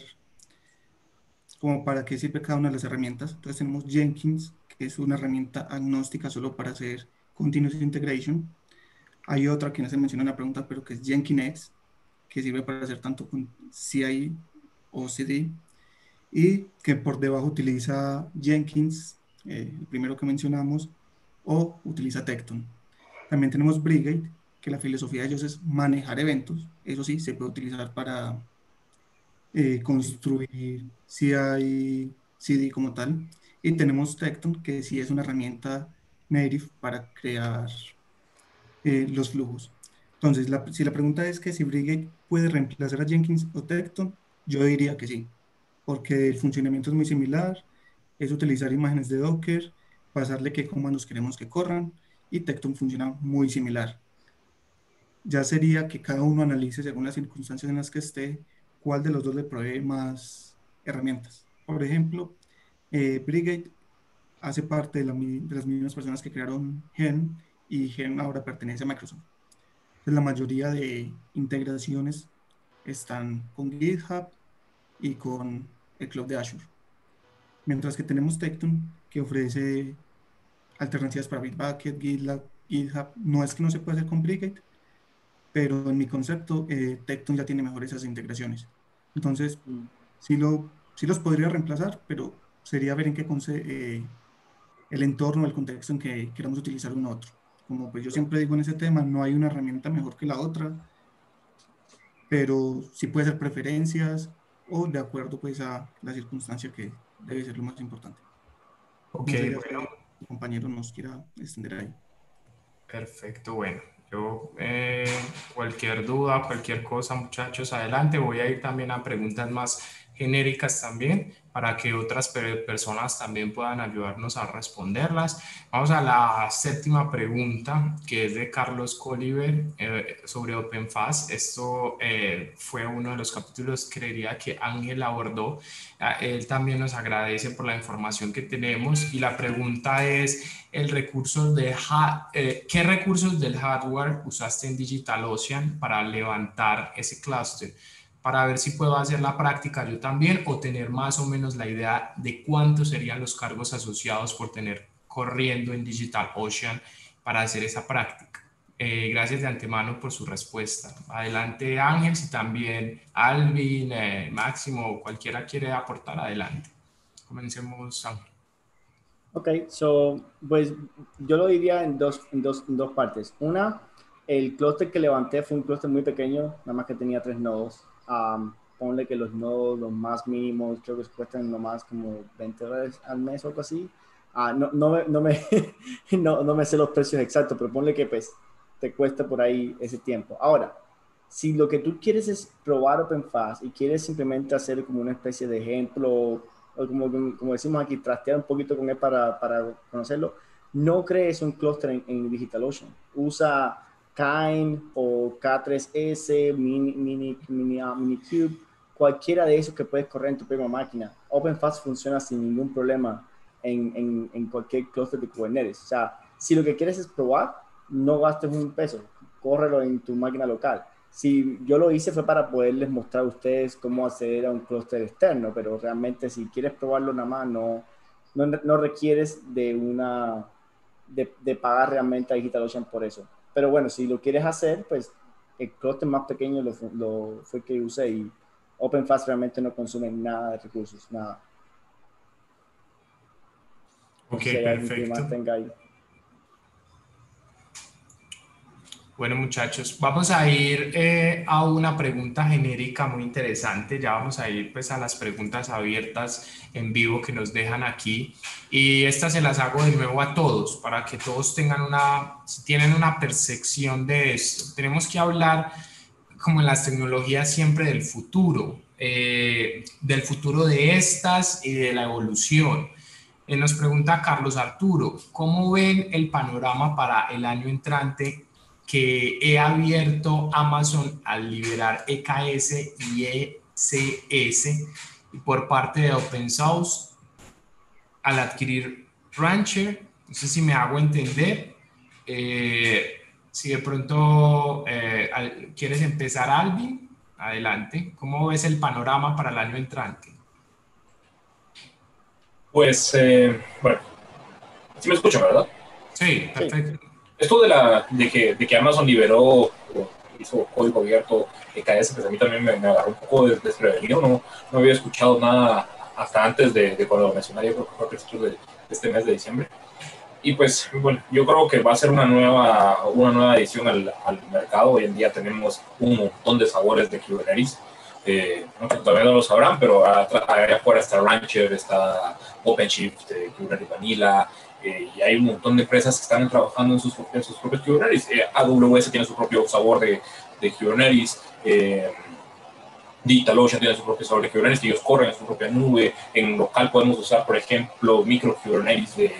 como para qué sirve cada una de las herramientas. Entonces tenemos Jenkins, que es una herramienta agnóstica solo para hacer Continuous Integration. Hay otra que no se menciona en la pregunta, pero que es Jenkins, que sirve para hacer tanto con C I o C D, y que por debajo utiliza Jenkins, eh, el primero que mencionamos, o utiliza Tecton. También tenemos Brigade, que la filosofía de ellos es manejar eventos. Eso sí, se puede utilizar para eh, construir C I C D como tal. Y tenemos Tecton, que sí es una herramienta native para crear eh, los flujos. Entonces, la- si la pregunta es que si Brigade puede reemplazar a Jenkins o Tecton, yo diría que sí, porque el funcionamiento es muy similar, es utilizar imágenes de Docker, pasarle qué comandos queremos que corran, y Tecton funciona muy similar. Ya sería que cada uno analice según las circunstancias en las que esté, cuál de los dos le provee más herramientas. Por ejemplo, eh, Brigade hace parte de, la mi- de las mismas personas que crearon Helm, y Helm ahora pertenece a Microsoft. Entonces, la mayoría de integraciones están con GitHub y con el cloud de Azure. Mientras que tenemos Tecton, que ofrece alternativas para Bitbucket, GitLab, GitHub. No es que no se pueda hacer con Brigade, pero en mi concepto, eh, Tecton ya tiene mejores esas integraciones. Entonces, Mm. sí, lo, sí los podría reemplazar, pero sería ver en qué conce- eh, el entorno, el contexto en que queramos utilizar uno u otro. Como pues yo siempre digo en ese tema, no hay una herramienta mejor que la otra, pero sí puede ser preferencias o de acuerdo pues a la circunstancia, que debe ser lo más importante. Ok, No sé ya si bueno. el compañero nos quiera extender ahí. Perfecto, bueno, yo eh, cualquier duda, cualquier cosa, muchachos, adelante. Voy a ir también a preguntas más genéricas también para que otras per- personas también puedan ayudarnos a responderlas. Vamos a la séptima pregunta, que es de Carlos Coliver eh, sobre OpenFast. Esto eh, fue uno de los capítulos, creería que Ángel abordó. Ah, Él también nos agradece por la información que tenemos y la pregunta es, el recurso de eh, ¿qué recursos del hardware usaste en DigitalOcean para levantar ese clúster? Para ver si puedo hacer la práctica yo también o tener más o menos la idea de cuántos serían los cargos asociados por tener corriendo en DigitalOcean para hacer esa práctica. Eh, gracias de antemano por su respuesta. Adelante Ángel, si también Alvin, eh, Máximo, cualquiera quiere aportar, adelante. Comencemos, Ángel. Ok, so, pues yo lo diría en dos, en dos, en dos partes. Una, el clúster que levanté fue un clúster muy pequeño, nada más que tenía tres nodos. Um, ponle que los nodos, los más mínimos, creo que cuestan nomás como veinte dólares al mes o algo así. Uh, no, no, me, no, me, no, no me sé los precios exactos, pero ponle que pues, te cuesta por ahí ese tiempo. Ahora, si lo que tú quieres es probar OpenFast y quieres simplemente hacer como una especie de ejemplo, o como, como decimos aquí, trastear un poquito con él para, para conocerlo, no crees un clúster en, en DigitalOcean. Usa Kine o K tres S, Mini, Mini, Mini, uh, Minikube, cualquiera de esos que puedes correr en tu propia máquina. OpenFast funciona sin ningún problema en, en, en cualquier clúster de Kubernetes. O sea, si lo que quieres es probar, no gastes un peso, córrelo en tu máquina local. Si yo lo hice fue para poderles mostrar a ustedes cómo acceder a un clúster externo, pero realmente si quieres probarlo nada más, no, no, no requieres de una de, de pagar realmente a DigitalOcean por eso. Pero bueno, si lo quieres hacer, pues el clúster más pequeño lo, lo fue que usé y OpenFast realmente no consume nada de recursos, nada. Ok, si hay alguien que perfecto. mantenga ahí. Bueno, muchachos, vamos a ir eh, a una pregunta genérica muy interesante. Ya vamos a ir pues a las preguntas abiertas en vivo que nos dejan aquí. Y estas se las hago de nuevo a todos para que todos tengan una, si tienen una percepción de esto. Tenemos que hablar, como en las tecnologías, siempre del futuro, eh, del futuro de estas y de la evolución. Eh, nos pregunta Carlos Arturo, ¿cómo ven el panorama para el año entrante que he abierto Amazon al liberar E K S y E C S y por parte de Open Source al adquirir Rancher? No sé si me hago entender. Eh, si de pronto eh, al, quieres empezar, Alvin, adelante. ¿Cómo ves el panorama para el año entrante? Pues, eh, bueno, sí me escuchan, ¿verdad? Sí, perfecto. Sí. Esto de, la, de, que, de que Amazon liberó o hizo código abierto E K S, pues a mí también me, me agarró un poco desprevenido. No, no había escuchado nada hasta antes de, de cuando lo mencioné, yo creo que fue de, de este mes de diciembre. Y pues, bueno, yo creo que va a ser una nueva, una nueva edición al, al mercado. Hoy en día tenemos un montón de sabores de Kubernetes. Eh, muchos todavía no lo sabrán, pero allá afuera está Rancher, está OpenShift, eh, Kubernetes Vanilla, eh, y hay un montón de empresas que están trabajando en sus, en sus propios Kubernetes. Eh, A W S tiene su propio sabor de, de Kubernetes, eh, DigitalOcean tiene su propio sabor de Kubernetes, ellos corren en su propia nube. En local podemos usar, por ejemplo, micro Kubernetes de,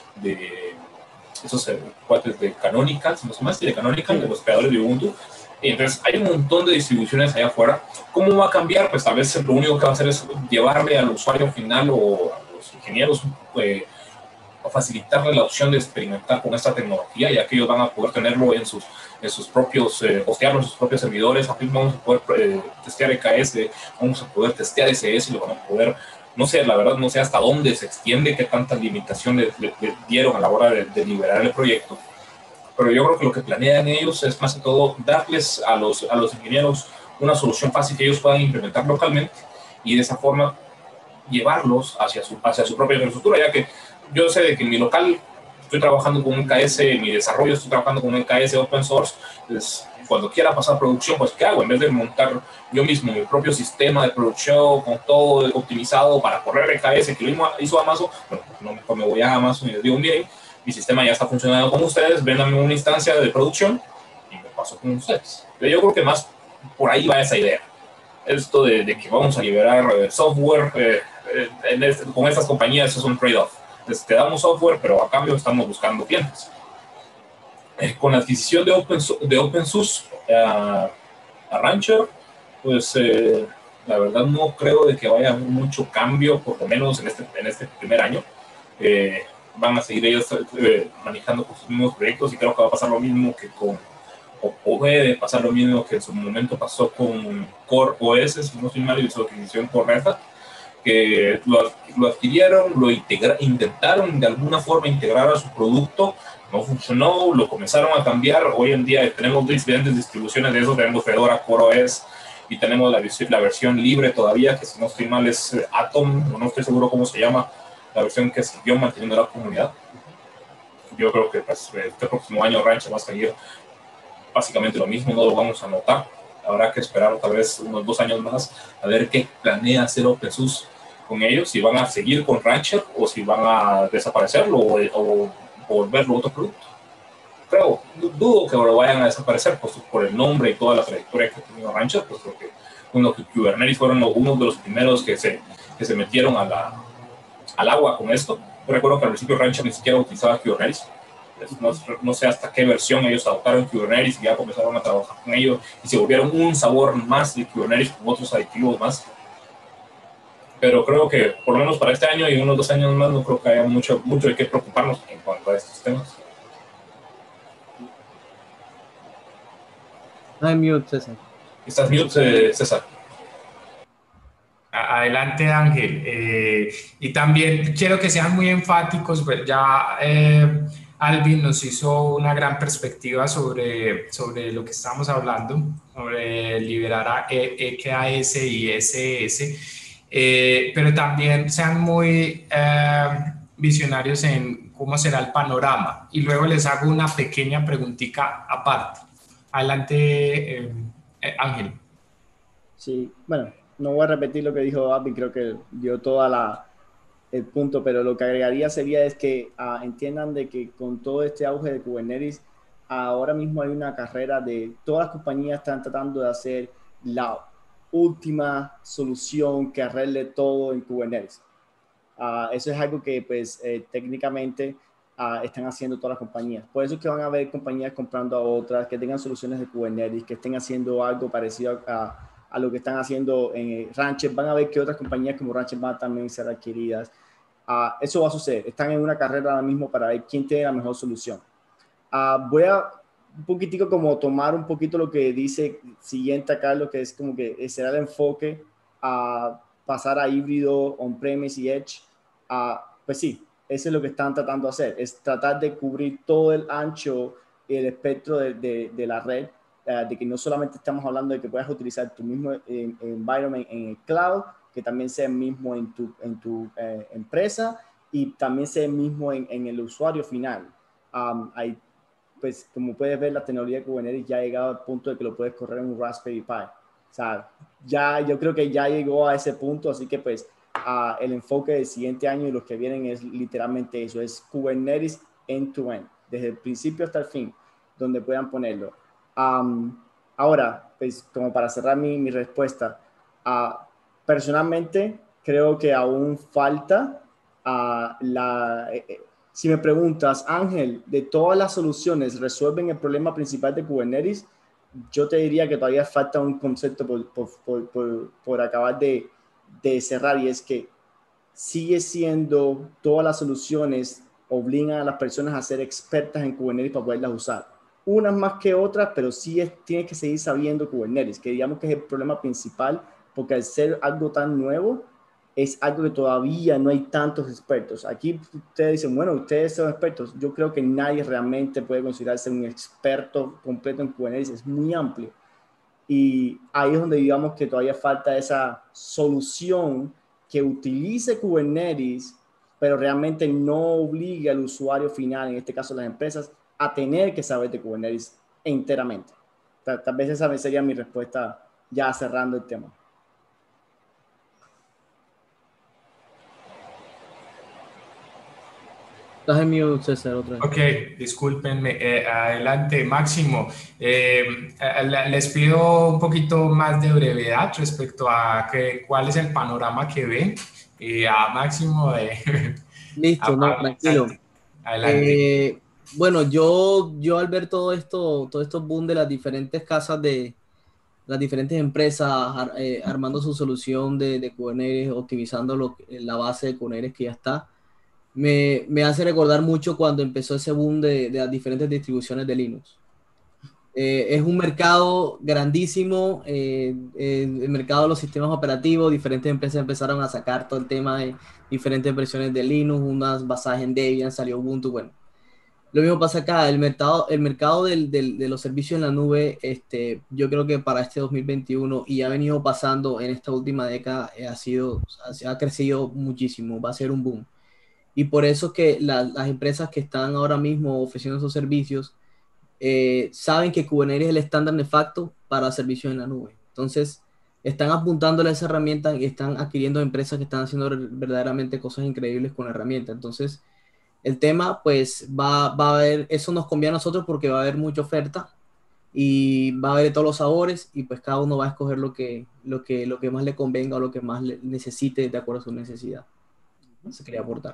de esos cuates de Canonical, si no se más, de Canonical, de los creadores de Ubuntu. Entonces, hay un montón de distribuciones allá afuera. ¿Cómo va a cambiar? Pues tal vez lo único que va a hacer es llevarle al usuario final o a los ingenieros eh, a facilitarle la opción de experimentar con esta tecnología, ya que ellos van a poder tenerlo en sus, en sus propios, eh, hostearlo en sus propios servidores. Aquí vamos a poder eh, testear E K S, vamos a poder testear E C S y lo van a poder, no sé, la verdad no sé hasta dónde se extiende, qué tantas limitaciones le, le dieron a la hora de, de liberar el proyecto. Pero yo creo que lo que planean ellos es más que todo darles a los, a los ingenieros una solución fácil que ellos puedan implementar localmente y de esa forma llevarlos hacia su, hacia su propia infraestructura, ya que yo sé de que en mi local estoy trabajando con un E K S, en mi desarrollo estoy trabajando con un E K S open source. Entonces, cuando quiera pasar a producción, pues ¿qué hago? En vez de montar yo mismo mi propio sistema de producción con todo optimizado para correr E K S que lo hizo Amazon, bueno, no, mejor me voy a Amazon y les digo, miren, mi sistema ya está funcionando con ustedes, véndanme una instancia de producción y me paso con ustedes. Pero yo creo que más por ahí va esa idea. Esto de, de que vamos a liberar eh, software eh, eh, en este, con estas compañías es un trade-off. Te damos software, pero a cambio estamos buscando clientes. Eh, con la adquisición de, Open, de OpenSUSE a, a Rancher, pues eh, la verdad no creo de que vaya a haber mucho cambio, por lo menos en este, en este primer año. Eh, van a seguir ellos eh, manejando con sus mismos proyectos y creo que va a pasar lo mismo que con, o puede pasar lo mismo que en su momento pasó con Core O S, si no estoy mal, y su adquisición por Red Hat, que lo, lo adquirieron, lo integra, intentaron de alguna forma integrar a su producto, no funcionó, lo comenzaron a cambiar. Hoy en día tenemos diferentes distribuciones de eso, tenemos Fedora, Core O S, y tenemos la, la versión libre todavía, que si no estoy mal es Atom, no estoy seguro cómo se llama, la versión que siguió manteniendo la comunidad. Yo creo que pues, este próximo año Rancher va a seguir básicamente lo mismo, no lo vamos a notar. Habrá que esperar tal vez unos dos años más a ver qué planea hacer OpenSUSE con ellos, si van a seguir con Rancher o si van a desaparecerlo o, o, o volverlo otro producto. Creo, dudo que lo vayan a desaparecer pues, por el nombre y toda la trayectoria que ha tenido Rancher, pues porque bueno, que Kubernetes fueron uno de los primeros que se, que se metieron a la, al agua con esto. Yo recuerdo que al principio Rancher ni siquiera utilizaba Kubernetes. No, no sé hasta qué versión ellos adoptaron Kubernetes y ya comenzaron a trabajar con ellos y se volvieron un sabor más de Kubernetes con otros aditivos más. Pero creo que por lo menos para este año y unos dos años más no creo que haya mucho, mucho de qué preocuparnos en cuanto a estos temas. No, mute, César. ¿Estás mute, César? Adelante, Ángel. Eh, y también quiero que sean muy enfáticos, pues ya eh, Alvin nos hizo una gran perspectiva sobre, sobre lo que estamos hablando, sobre liberar a E K S y E C S, eh, pero también sean muy, eh, visionarios en cómo será el panorama. Y luego les hago una pequeña preguntita aparte. Adelante, eh, eh, Ángel. Sí, bueno, no voy a repetir lo que dijo Abby, creo que dio toda la el punto, pero lo que agregaría sería es que uh, entiendan de que con todo este auge de Kubernetes, ahora mismo hay una carrera de todas las compañías están tratando de hacer la última solución que arregle todo en Kubernetes. Uh, eso es algo que pues eh, técnicamente uh, están haciendo todas las compañías. Por eso es que van a haber compañías comprando a otras que tengan soluciones de Kubernetes, que estén haciendo algo parecido a, a lo que están haciendo en Rancher. Van a ver que otras compañías como Rancher van a también ser adquiridas. Uh, eso va a suceder. Están en una carrera ahora mismo para ver quién tiene la mejor solución. Uh, voy a un poquitico como tomar un poquito lo que dice siguiente acá, lo que es como que será el enfoque a pasar a híbrido, on-premise y edge. Uh, pues sí, eso es lo que están tratando de hacer, es tratar de cubrir todo el ancho y el espectro de, de, de la red, uh, de que no solamente estamos hablando de que puedas utilizar tu mismo eh, environment en el cloud, que también sea el mismo en tu, en tu eh, empresa y también sea el mismo en, en el usuario final. Um, hay, pues como puedes ver, la tecnología de Kubernetes ya ha llegado al punto de que lo puedes correr en un Raspberry Pi. O sea, ya, yo creo que ya llegó a ese punto, así que pues uh, el enfoque del siguiente año y los que vienen es literalmente eso, es Kubernetes end-to-end, desde el principio hasta el fin, donde puedan ponerlo. Um, ahora, pues como para cerrar mi, mi respuesta, uh, personalmente creo que aún falta uh, la... Eh, si me preguntas, Ángel, de todas las soluciones, ¿resuelven el problema principal de Kubernetes? Yo te diría que todavía falta un concepto por, por, por, por, por acabar de, de cerrar, y es que sigue siendo, todas las soluciones obligan a las personas a ser expertas en Kubernetes para poderlas usar. Unas más que otras, pero sí es, tienes que seguir sabiendo Kubernetes, que digamos que es el problema principal, porque al ser algo tan nuevo, es algo que todavía no hay tantos expertos. Aquí ustedes dicen, bueno, ustedes son expertos. Yo creo que nadie realmente puede considerarse un experto completo en Kubernetes. Es muy amplio. Y ahí es donde digamos que todavía falta esa solución que utilice Kubernetes, pero realmente no obligue al usuario final, en este caso las empresas, a tener que saber de Kubernetes enteramente. Tal, tal vez esa sería mi respuesta ya cerrando el tema. Estás en mute, César, otra vez. Ok, discúlpenme. Eh, adelante, Máximo. Eh, les pido un poquito más de brevedad respecto a que, cuál es el panorama que ven. Y a Máximo de... Listo, a, no, a, tranquilo. adelante. Eh, bueno, yo, yo al ver todo esto, todo estos boom de las diferentes casas de las diferentes empresas ar, eh, armando su solución de, de Kubernetes, optimizando lo, la base de Kubernetes que ya está, me, me hace recordar mucho cuando empezó ese boom de, de las diferentes distribuciones de Linux. Eh, es un mercado grandísimo, eh, eh, el mercado de los sistemas operativos, diferentes empresas empezaron a sacar todo el tema de diferentes versiones de Linux, unas basadas en Debian, salió Ubuntu, bueno. Lo mismo pasa acá, el mercado, el mercado del, del, de los servicios en la nube, este, yo creo que para este dos mil veintiuno, y ha venido pasando en esta última década, eh, ha, sido, ha crecido muchísimo, va a ser un boom. Y por eso es que la, las empresas que están ahora mismo ofreciendo esos servicios eh, saben que Kubernetes es el estándar de facto para servicios en la nube. Entonces, están apuntándole a esa herramienta y están adquiriendo empresas que están haciendo verdaderamente cosas increíbles con la herramienta. Entonces, el tema, pues, va, va a haber, eso nos conviene a nosotros porque va a haber mucha oferta y va a haber de todos los sabores y pues cada uno va a escoger lo que, lo que, lo que más le convenga o lo que más le necesite de acuerdo a su necesidad. Eso quería aportar.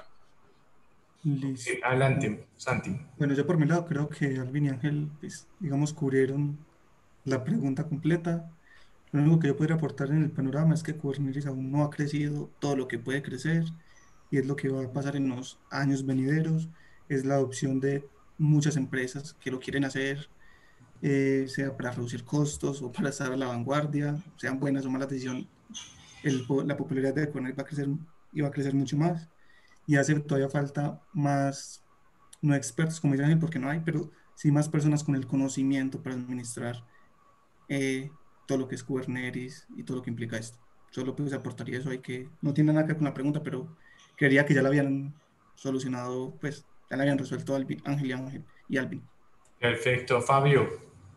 Listo. Sí, adelante, Santi. Bueno, yo por mi lado creo que Alvin y Ángel, pues, digamos, cubrieron la pregunta completa. Lo único que yo podría aportar en el panorama es que Kubernetes aún no ha crecido todo lo que puede crecer y es lo que va a pasar en los años venideros. Es la adopción de muchas empresas que lo quieren hacer, eh, sea para reducir costos o para estar a la vanguardia, sean buenas o malas decisiones. El, la popularidad de Kubernetes va a crecer y va a crecer mucho más y hace todavía falta más, no expertos como dicen, porque no hay, pero sí más personas con el conocimiento para administrar eh, todo lo que es Kubernetes y todo lo que implica esto. Solo pues aportaría eso ahí, que no tiene nada que ver con la pregunta, pero creería que ya la habían solucionado, pues ya le habían resuelto a Alvin, Ángel y Ángel y Alvin. Perfecto, Fabio.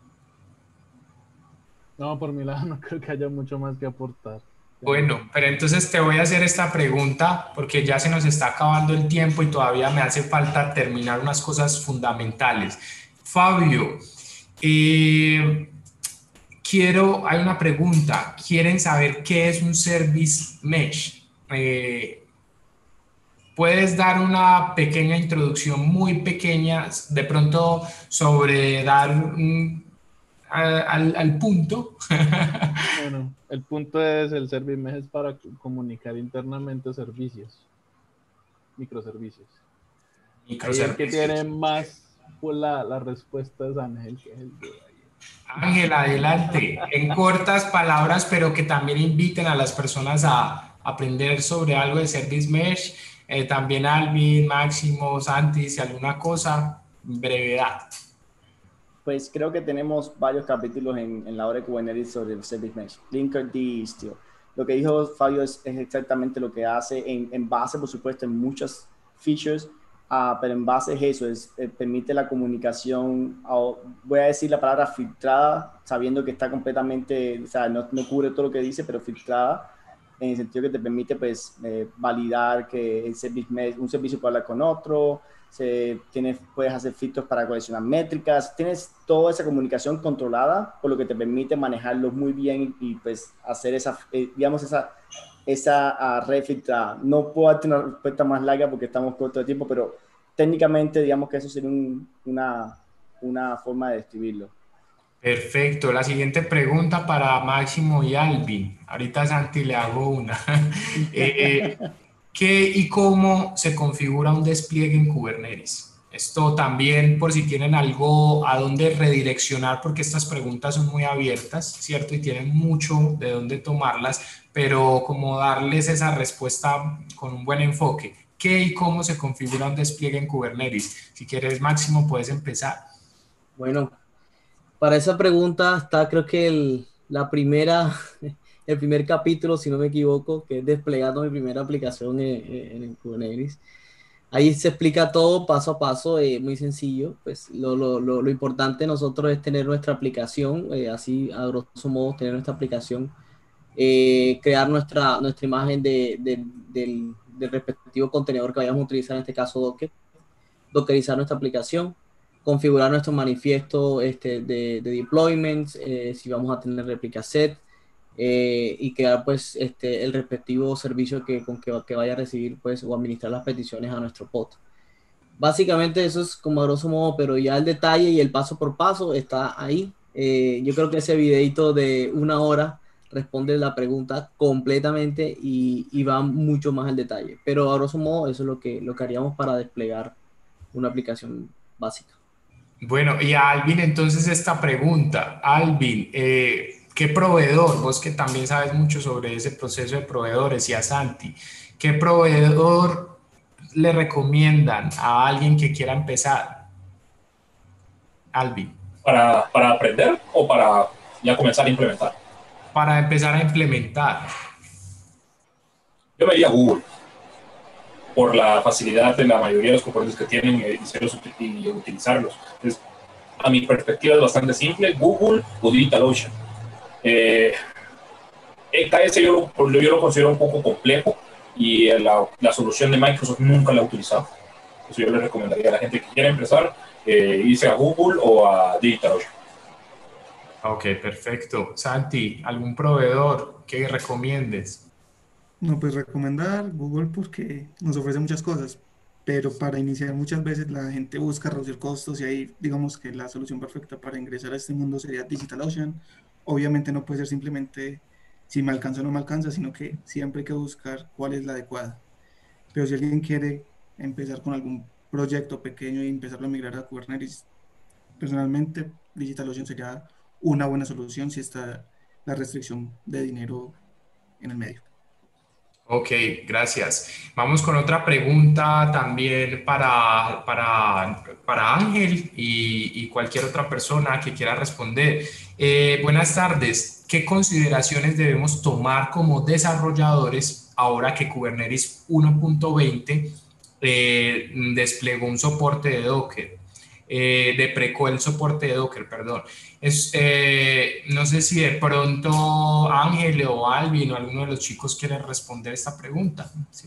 No, por mi lado no creo que haya mucho más que aportar. Bueno, pero entonces te voy a hacer esta pregunta porque ya se nos está acabando el tiempo y todavía me hace falta terminar unas cosas fundamentales. Fabio, eh, quiero, hay una pregunta, quieren saber qué es un Service Mesh. Eh, ¿Puedes dar una pequeña introducción muy pequeña, de pronto sobre dar un, al, al punto? Bueno, el punto es el Service Mesh es para comunicar internamente servicios, microservicios. Microservicios. El que tiene más pues, la, la respuesta es Ángel, que es el de Ángel, adelante, en cortas palabras, pero que también inviten a las personas a aprender sobre algo de Service Mesh. Eh, también Alvin, Máximo, Santi, si alguna cosa, brevedad. Pues creo que tenemos varios capítulos en, en la hora de Kubernetes sobre el Service Mesh. Linkerd, Istio. Lo que dijo Fabio es, es exactamente lo que hace en, en base, por supuesto, en muchas features, uh, pero en base es eso, es, eh, permite la comunicación, uh, voy a decir la palabra filtrada, sabiendo que está completamente, o sea, no, no cubre todo lo que dice, pero filtrada, en el sentido que te permite pues eh, validar que el service mesh, un servicio puede hablar con otro, se, tienes, puedes hacer filtros para coleccionar métricas, tienes toda esa comunicación controlada, por lo que te permite manejarlo muy bien y, y pues hacer esa, eh, digamos, esa, esa uh, red filtrada. No puedo darte una respuesta más larga porque estamos cortos de tiempo, pero técnicamente digamos que eso sería un, una, una forma de describirlo. Perfecto. La siguiente pregunta para Máximo y Alvin. Ahorita a Santi le hago una. eh, ¿Qué y cómo se configura un despliegue en Kubernetes? Esto también, por si tienen algo a dónde redireccionar, porque estas preguntas son muy abiertas, ¿cierto? Y tienen mucho de dónde tomarlas, pero como darles esa respuesta con un buen enfoque. ¿Qué y cómo se configura un despliegue en Kubernetes? Si quieres, Máximo, puedes empezar. Bueno, para esa pregunta está creo que el, la primera, el primer capítulo, si no me equivoco, que es desplegando mi primera aplicación en, en, en Kubernetes. Ahí se explica todo paso a paso, eh, muy sencillo. Pues lo, lo, lo, lo importante de nosotros es tener nuestra aplicación, eh, así a grosso modo tener nuestra aplicación, eh, crear nuestra, nuestra imagen de, de, del, del respectivo contenedor que vayamos a utilizar, en este caso Docker, dockerizar nuestra aplicación, configurar nuestro manifiesto este, de, de deployments, eh, si vamos a tener réplica set, eh, y crear pues este, el respectivo servicio que, con que, que vaya a recibir pues o administrar las peticiones a nuestro pod. Básicamente eso es como a grosso modo, pero ya el detalle y el paso por paso está ahí. Eh, yo creo que ese videito de una hora responde la pregunta completamente y, y va mucho más al detalle. Pero a grosso modo eso es lo que, lo que haríamos para desplegar una aplicación básica. Bueno, y a Alvin entonces esta pregunta. Alvin, eh, ¿qué proveedor? Vos que también sabes mucho sobre ese proceso de proveedores, y a Santi, ¿qué proveedor le recomiendan a alguien que quiera empezar? Alvin. ¿Para, para aprender o para ya comenzar a implementar? Para empezar a implementar. Yo me iría a Google, por la facilidad de la mayoría de los componentes que tienen y, y utilizarlos. Entonces, a mi perspectiva es bastante simple: Google o DigitalOcean. Eh, E K S yo lo, yo lo considero un poco complejo y la, la solución de Microsoft nunca la he utilizado. Entonces yo le recomendaría a la gente que quiera empezar eh, irse a Google o a DigitalOcean. Ok, perfecto. Santi, ¿algún proveedor que recomiendes? No, pues recomendar Google porque nos ofrece muchas cosas, pero para iniciar muchas veces la gente busca reducir costos y ahí digamos que la solución perfecta para ingresar a este mundo sería DigitalOcean. Obviamente no puede ser simplemente si me alcanza o no me alcanza, sino que siempre hay que buscar cuál es la adecuada. Pero si alguien quiere empezar con algún proyecto pequeño y empezarlo a migrar a Kubernetes, personalmente DigitalOcean sería una buena solución si está la restricción de dinero en el medio. Ok, gracias. Vamos con otra pregunta también para, para, para Ángel y, y cualquier otra persona que quiera responder. Eh, buenas tardes. ¿Qué consideraciones debemos tomar como desarrolladores ahora que Kubernetes uno punto veinte eh, desplegó un soporte de Docker, eh, deprecó el soporte de Docker, perdón. Es, eh, no sé si de pronto Ángel o Alvin o alguno de los chicos quieren responder esta pregunta. Sí.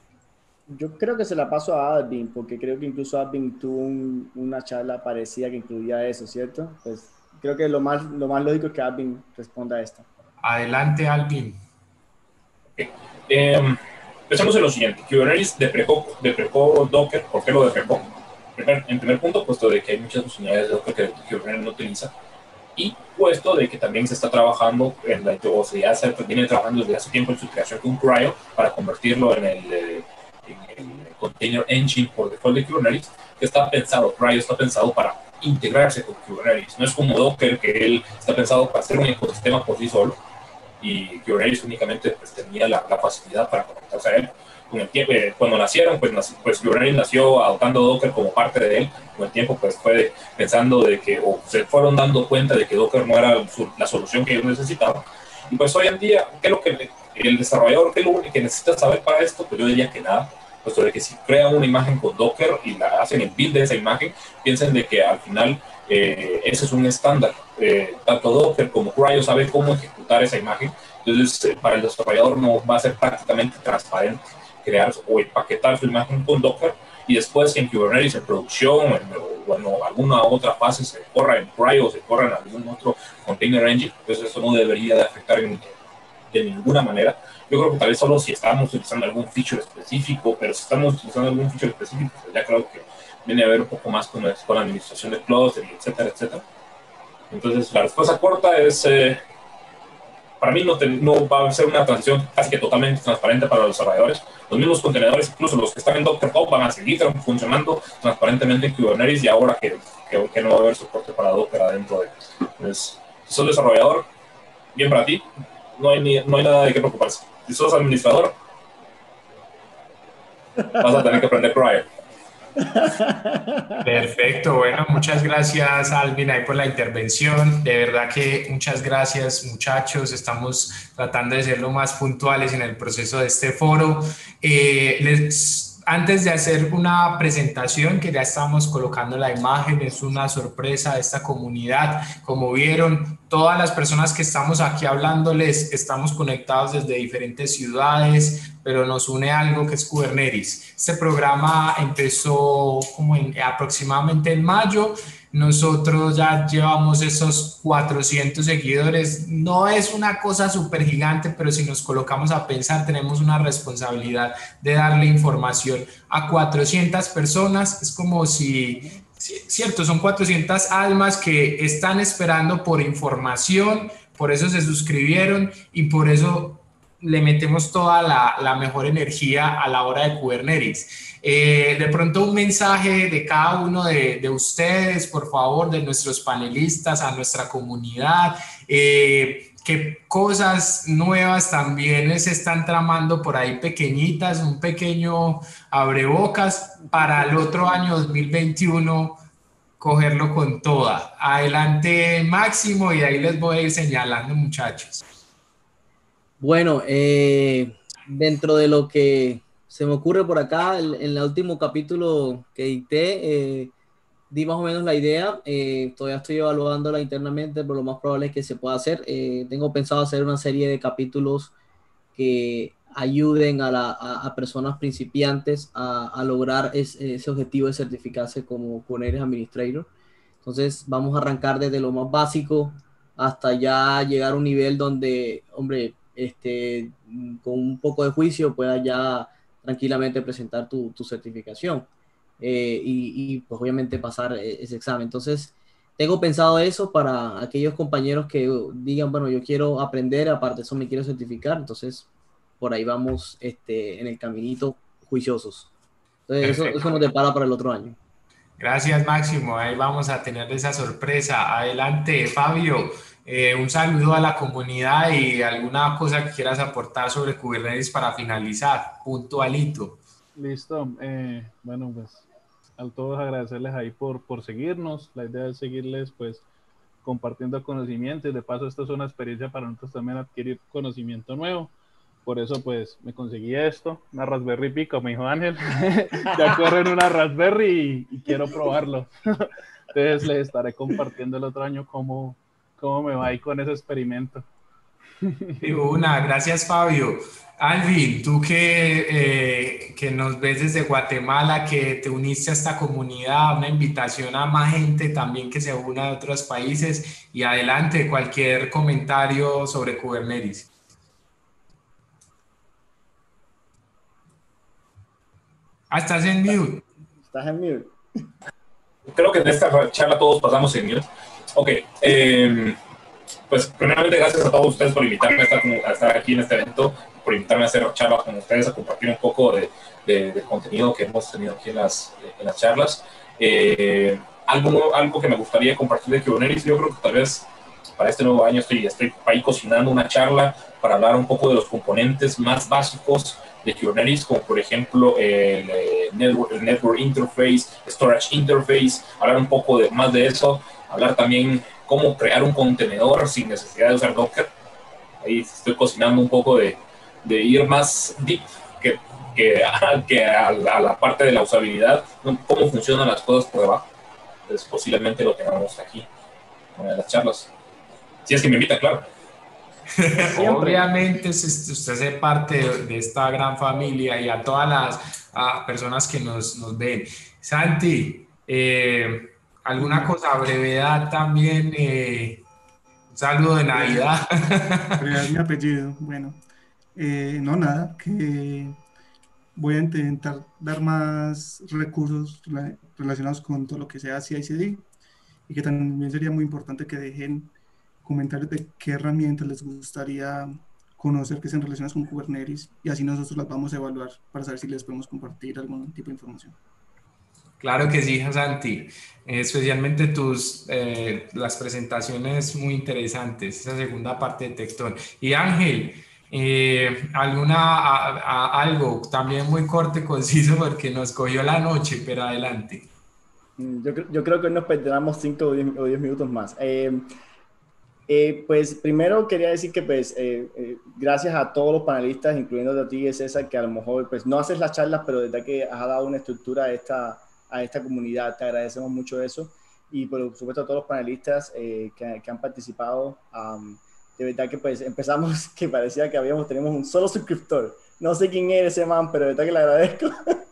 Yo creo que se la paso a Alvin, porque creo que incluso Alvin tuvo un, una charla parecida que incluía eso, ¿cierto? Pues creo que lo más, lo más lógico es que Alvin responda a esto. Adelante, Alvin. Okay. Eh, pensemos en lo siguiente. Kubernetes deprecó, deprecó Docker. ¿Por qué lo deprecó? Primer, en primer punto, puesto de que hay muchas funcionalidades de Docker que Kubernetes no utiliza, y puesto de que también se está trabajando, en la, o sea, ya se viene trabajando desde hace tiempo en su creación con Cryo para convertirlo en el, en el Container Engine por default de Kubernetes, que está pensado, Cryo está pensado para integrarse con Kubernetes. No es como Docker, que él está pensado para hacer un ecosistema por sí solo, y Kubernetes únicamente pues, tenía la, la facilidad para conectarse a él. Con el tiempo, eh, cuando nacieron, pues, nac, pues Kubernetes nació adoptando Docker como parte de él. Con el tiempo, pues fue pensando de que, o se fueron dando cuenta de que Docker no era su, la solución que ellos necesitaban. Y pues hoy en día, ¿qué es lo que el desarrollador, qué es lo único que necesita saber para esto? Pues yo diría que nada. Puesto de que si crean una imagen con Docker y la hacen el build de esa imagen, piensen de que al final eh, ese es un estándar. Eh, tanto Docker como Cryo saben cómo ejecutar esa imagen. Entonces, eh, para el desarrollador no va a ser prácticamente transparente crear o empaquetar su imagen con Docker y después en Kubernetes en producción o bueno, alguna otra fase se corra en Cryo o se corra en algún otro Container Engine. Entonces eso no debería de afectar en, de ninguna manera. Yo creo que tal vez solo si estamos utilizando algún feature específico, pero si estamos utilizando algún feature específico, pues ya creo que viene a ver un poco más con, con la administración de cluster, etcétera, etcétera. Entonces la respuesta corta es... Eh, para mí no, te, no va a ser una transición casi que totalmente transparente para los desarrolladores. Los mismos contenedores, incluso los que están en Docker Hub, van a seguir funcionando transparentemente en Kubernetes y ahora que, que, que no va a haber soporte para Docker adentro de. Entonces, si sos desarrollador, bien para ti, no hay, ni, no hay nada de qué preocuparse. Si sos administrador, vas a tener que aprender Cryo. Perfecto, bueno, muchas gracias Alvin ahí por la intervención, de verdad que muchas gracias muchachos, estamos tratando de ser lo más puntuales en el proceso de este foro. Eh, les, antes de hacer una presentación que ya estamos colocando la imagen, es una sorpresa de esta comunidad, como vieron, todas las personas que estamos aquí hablándoles estamos conectados desde diferentes ciudades, pero nos une algo que es Kubernetes. Este programa empezó como en, aproximadamente en mayo. Nosotros ya llevamos esos cuatrocientos seguidores. No es una cosa súper gigante, pero si nos colocamos a pensar, tenemos una responsabilidad de darle información a cuatrocientas personas. Es como si, cierto, son cuatrocientas almas que están esperando por información, por eso se suscribieron y por eso le metemos toda la, la mejor energía a la hora de Kubernetes. Eh, de pronto un mensaje de cada uno de, de ustedes, por favor, de nuestros panelistas, a nuestra comunidad, eh, qué cosas nuevas también se están tramando por ahí pequeñitas, un pequeño abrebocas para el otro año dos mil veintiuno, cogerlo con toda. Adelante Máximo y ahí les voy a ir señalando muchachos. Bueno, eh, dentro de lo que se me ocurre por acá, en el último capítulo que dicté, eh, di más o menos la idea. Eh, todavía estoy evaluándola internamente, pero lo más probable es que se pueda hacer. Eh, tengo pensado hacer una serie de capítulos que ayuden a, la, a, a personas principiantes a, a lograr es, ese objetivo de certificarse como Kubernetes Administrator. Entonces, vamos a arrancar desde lo más básico hasta ya llegar a un nivel donde, hombre, este, con un poco de juicio puedas ya tranquilamente presentar tu, tu certificación eh, y, y pues obviamente pasar ese examen. Entonces tengo pensado eso para aquellos compañeros que digan, bueno, yo quiero aprender, aparte de eso me quiero certificar, entonces por ahí vamos este, en el caminito juiciosos. Entonces eso, eso nos depara para el otro año. Gracias Máximo, ahí vamos a tener esa sorpresa. Adelante Fabio. Eh, un saludo a la comunidad y alguna cosa que quieras aportar sobre Kubernetes para finalizar, puntualito. Listo, eh, bueno, pues a todos agradecerles ahí por, por seguirnos. La idea es seguirles pues compartiendo conocimiento y de paso esto es una experiencia para nosotros también adquirir conocimiento nuevo. por eso pues me conseguí esto, una Raspberry Pi, como dijo Ángel. Ya corro en una Raspberry y, y quiero probarlo. Entonces les estaré compartiendo el otro año cómo, cómo me va ahí con ese experimento. Y una, gracias Fabio. Alvin, tú que, eh, que nos ves desde Guatemala, que te uniste a esta comunidad, una invitación a más gente también que se una de otros países, y adelante, cualquier comentario sobre Kubernetes. Ah, estás en mute. Estás en mute. Creo que en esta charla todos pasamos en mute. Ok, eh, pues primeramente gracias a todos ustedes por invitarme a estar, a estar aquí en este evento, por invitarme a hacer charlas con ustedes, a compartir un poco de, de, de contenido que hemos tenido aquí en las, en las charlas. Eh, algo, algo que me gustaría compartir de Kubernetes, yo creo que tal vez para este nuevo año estoy, estoy ahí cocinando una charla para hablar un poco de los componentes más básicos de Kubernetes, como por ejemplo el, el, network, el Network Interface, Storage Interface, hablar un poco de, más de eso, hablar también cómo crear un contenedor sin necesidad de usar Docker. Ahí estoy cocinando un poco de, de ir más deep que, que, a, que a, la, a la parte de la usabilidad, cómo funcionan las cosas por debajo. Entonces posiblemente lo tengamos aquí en las charlas. Si es que me invita, claro. Obviamente usted hace parte de, de esta gran familia, y a todas las a personas que nos, nos ven. Santi, eh, ¿alguna cosa, brevedad también? Eh, un saludo de Navidad. Brevedad es mi apellido. Bueno, eh, no, nada, que voy a intentar dar más recursos relacionados con todo lo que sea C I C D, y que también sería muy importante que dejen comentarios de qué herramientas les gustaría conocer que sean relacionadas con Kubernetes, y así nosotros las vamos a evaluar para saber si les podemos compartir algún tipo de información. Claro que sí, Santi, especialmente tus, eh, las presentaciones muy interesantes, esa segunda parte de Tecton. Y Ángel, eh, alguna, a, a, algo también muy corto y conciso porque nos cogió la noche, pero adelante. Yo, yo creo que hoy nos perderemos cinco o diez minutos más. Eh, Eh, pues primero quería decir que pues eh, eh, gracias a todos los panelistas, incluyendo a ti, César, que a lo mejor pues no haces las charlas, pero de verdad que has dado una estructura a esta, a esta comunidad, te agradecemos mucho eso, y por supuesto a todos los panelistas eh, que, que han participado. Um, de verdad que pues empezamos que parecía que habíamos, tenemos un solo suscriptor, no sé quién era ese man, pero de verdad que le agradezco.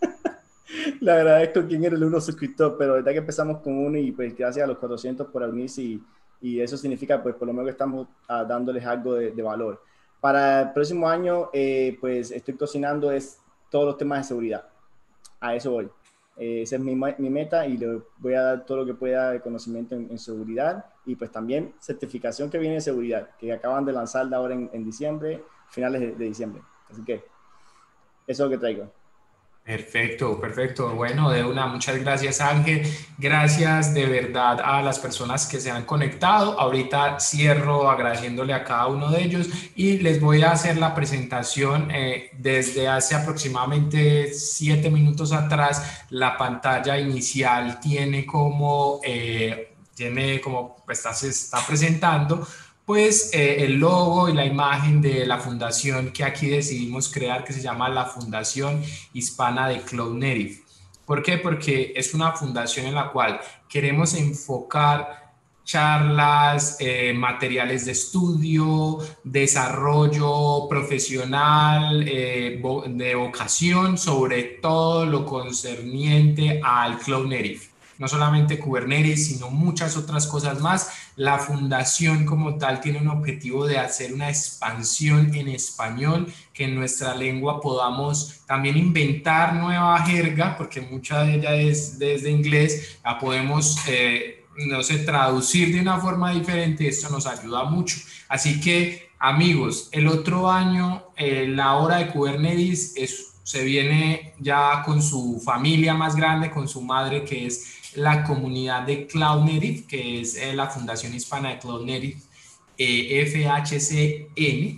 Le agradezco quién era el uno suscriptor, pero de verdad que empezamos con uno, y pues gracias a los cuatrocientos por unirse, y y eso significa, pues, por lo menos que estamos uh, dándoles algo de, de valor. Para el próximo año, eh, pues, estoy cocinando es todos los temas de seguridad. A eso voy. Eh, esa es mi, mi meta, y le voy a dar todo lo que pueda de conocimiento en, en seguridad, y pues también certificación que viene de seguridad, que acaban de lanzar ahora en, en diciembre, finales de, de diciembre. Así que eso es lo que traigo. Perfecto, perfecto. Bueno, de una, muchas gracias, Ángel. Gracias de verdad a las personas que se han conectado. Ahorita cierro agradeciéndole a cada uno de ellos, y les voy a hacer la presentación eh, desde hace aproximadamente siete minutos atrás. La pantalla inicial tiene como, eh, tiene como está, se está presentando pues eh, el logo y la imagen de la fundación que aquí decidimos crear, que se llama la Fundación Hispana de Cloud Native. ¿Por qué? Porque es una fundación en la cual queremos enfocar charlas, eh, materiales de estudio, desarrollo profesional, eh, de vocación, sobre todo lo concerniente al Cloud Native. No solamente Kubernetes, sino muchas otras cosas más. La fundación como tal tiene un objetivo de hacer una expansión en español, que en nuestra lengua podamos también inventar nueva jerga, porque mucha de ella es desde inglés, la podemos, eh, no sé, traducir de una forma diferente. Esto nos ayuda mucho. Así que, amigos, el otro año eh, la hora de Kubernetes es, se viene ya con su familia más grande, con su madre, que es la comunidad de Cloud Native, que es eh, la Fundación Hispana de Cloud Native, eh, F H C N.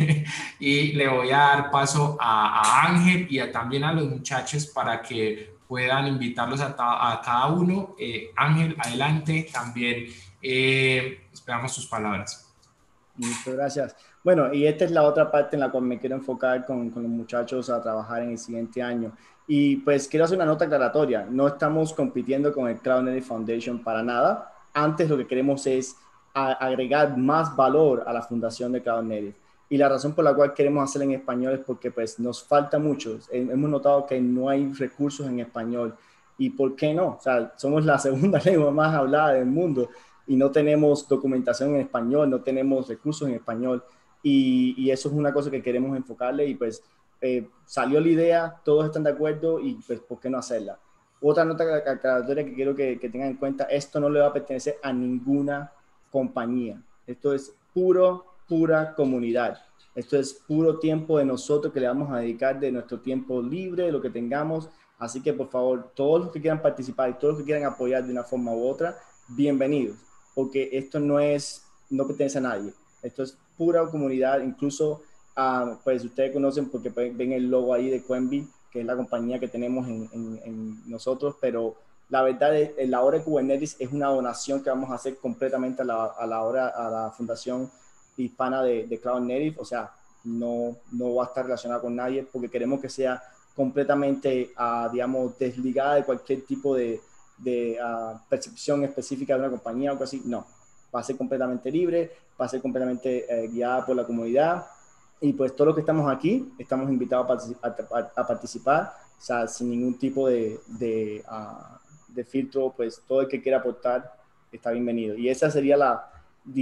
Y le voy a dar paso a, a Ángel y a, también a los muchachos para que puedan invitarlos a, a cada uno. Eh, Ángel, adelante. También eh, esperamos sus palabras. Muchas gracias. Bueno, y esta es la otra parte en la cual me quiero enfocar con, con los muchachos a trabajar en el siguiente año. Y pues quiero hacer una nota aclaratoria. No estamos compitiendo con el Cloud Native Foundation para nada. Antes lo que queremos es a, agregar más valor a la fundación de Cloud Native. Y la razón por la cual queremos hacerlo en español es porque pues nos falta mucho. Hemos notado que no hay recursos en español. ¿Y por qué no? O sea, somos la segunda lengua más hablada del mundo y no tenemos documentación en español, no tenemos recursos en español. Y, y eso es una cosa que queremos enfocarle y pues eh, salió la idea, todos están de acuerdo y pues ¿por qué no hacerla? Otra nota aclaratoria que quiero que, que tengan en cuenta, esto no le va a pertenecer a ninguna compañía. Esto es puro, pura comunidad. Esto es puro tiempo de nosotros que le vamos a dedicar de nuestro tiempo libre, de lo que tengamos. Así que por favor, todos los que quieran participar y todos los que quieran apoyar de una forma u otra, bienvenidos, porque esto no es, no pertenece a nadie. Esto es pura comunidad, incluso, uh, pues ustedes conocen porque ven el logo ahí de Coenvy, que es la compañía que tenemos en, en, en nosotros, pero la verdad es que la hora de Kubernetes es una donación que vamos a hacer completamente a la, a la hora, a la Fundación Hispana de, de Cloud Native, o sea, no, no va a estar relacionada con nadie porque queremos que sea completamente, uh, digamos, desligada de cualquier tipo de, de uh, percepción específica de una compañía o algo así, no. Va a ser completamente libre, va a ser completamente eh, guiada por la comunidad y pues todos los que estamos aquí estamos invitados a, a, a participar, o sea, sin ningún tipo de, de, uh, de filtro, pues todo el que quiera aportar está bienvenido. Y esa sería la,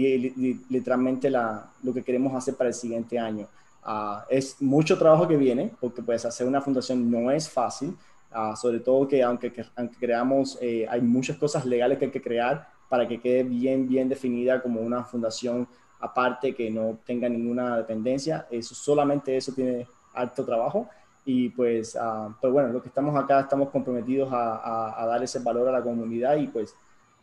literalmente la, lo que queremos hacer para el siguiente año. Uh, es mucho trabajo que viene, porque pues hacer una fundación no es fácil, uh, sobre todo que aunque, que, aunque creamos, eh, hay muchas cosas legales que hay que crear para que quede bien, bien definida como una fundación aparte que no tenga ninguna dependencia. Eso, solamente eso tiene alto trabajo. Y pues, uh, pues bueno, los que estamos acá estamos comprometidos a, a, a dar ese valor a la comunidad y pues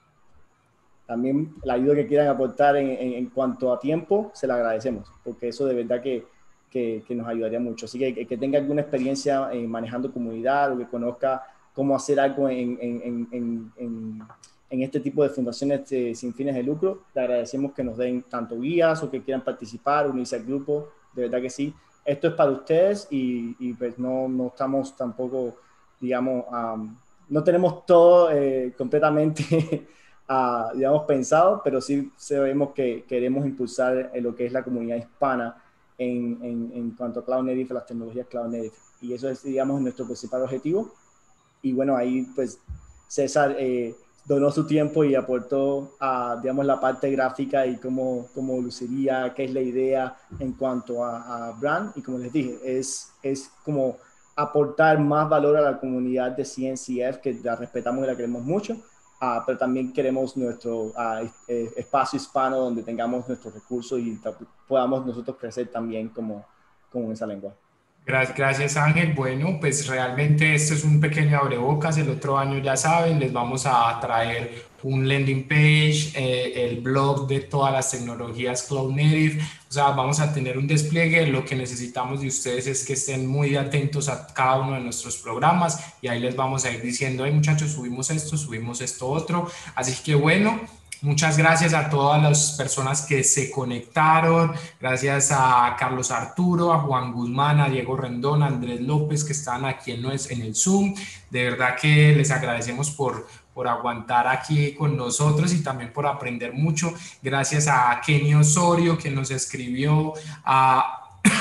también la ayuda que quieran aportar en, en, en cuanto a tiempo, se la agradecemos, porque eso de verdad que, que, que nos ayudaría mucho. Así que que tenga alguna experiencia en manejando comunidad o que conozca cómo hacer algo en, en, en, en, en en este tipo de fundaciones eh, sin fines de lucro, le agradecemos que nos den tanto guías o que quieran participar, unirse al grupo, de verdad que sí. Esto es para ustedes y, y pues no, no estamos tampoco, digamos, um, no tenemos todo eh, completamente, uh, digamos, pensado, pero sí sabemos que queremos impulsar en lo que es la comunidad hispana en, en, en cuanto a Cloud Native, a las tecnologías Cloud Native. Y eso es, digamos, nuestro principal objetivo. Y bueno, ahí pues César eh, donó su tiempo y aportó a, digamos, la parte gráfica y cómo, cómo luciría, qué es la idea en cuanto a, a brand. Y como les dije, es, es como aportar más valor a la comunidad de C N C F, que la respetamos y la queremos mucho, uh, pero también queremos nuestro uh, espacio hispano donde tengamos nuestros recursos y podamos nosotros crecer también como, como esa lengua. Gracias, Ángel. Bueno, pues realmente esto es un pequeño abrebocas. El otro año, ya saben, les vamos a traer un landing page, eh, el blog de todas las tecnologías Cloud Native. O sea, vamos a tener un despliegue. Lo que necesitamos de ustedes es que estén muy atentos a cada uno de nuestros programas y ahí les vamos a ir diciendo, hey muchachos, subimos esto, subimos esto otro. Así que bueno, muchas gracias a todas las personas que se conectaron, gracias a Carlos Arturo, a Juan Guzmán, a Diego Rendón, a Andrés López que están aquí en el Zoom. De verdad que les agradecemos por, por aguantar aquí con nosotros y también por aprender mucho. Gracias a Kenny Osorio que nos escribió, a...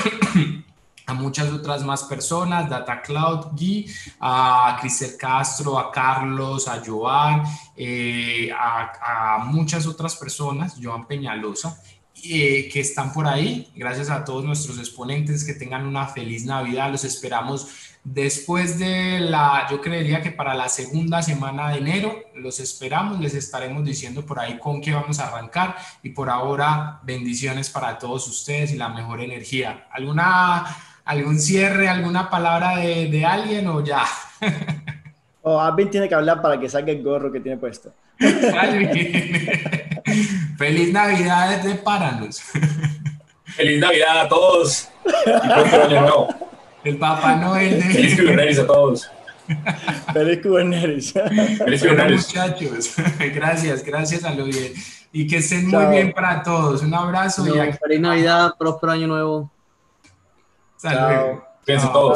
a muchas otras más personas, Data Cloud Guy, a Cristel Castro, a Carlos, a Joan, eh, a, a muchas otras personas, Joan Peñalosa, eh, que están por ahí. Gracias a todos nuestros exponentes, que tengan una feliz Navidad. Los esperamos después de la, yo creería que para la segunda semana de enero, los esperamos, les estaremos diciendo por ahí con qué vamos a arrancar y por ahora bendiciones para todos ustedes y la mejor energía. ¿Alguna... ¿Algún cierre, alguna palabra de, de alguien o ya? O oh, Alvin tiene que hablar para que salga el gorro que tiene puesto. Feliz Navidad de Páranos. Feliz Navidad a todos. Y próspero año nuevo. El Papá Noel. De... Feliz Kubernetes a todos. Feliz Kubernetes. Feliz Kubernetes. Bueno, muchachos, gracias, gracias a lo bien. Y que estén Chao. muy bien para todos. Un abrazo. No, y aquí... feliz Navidad, próspero año nuevo. Hasta luego. Fíjense Chao. todos.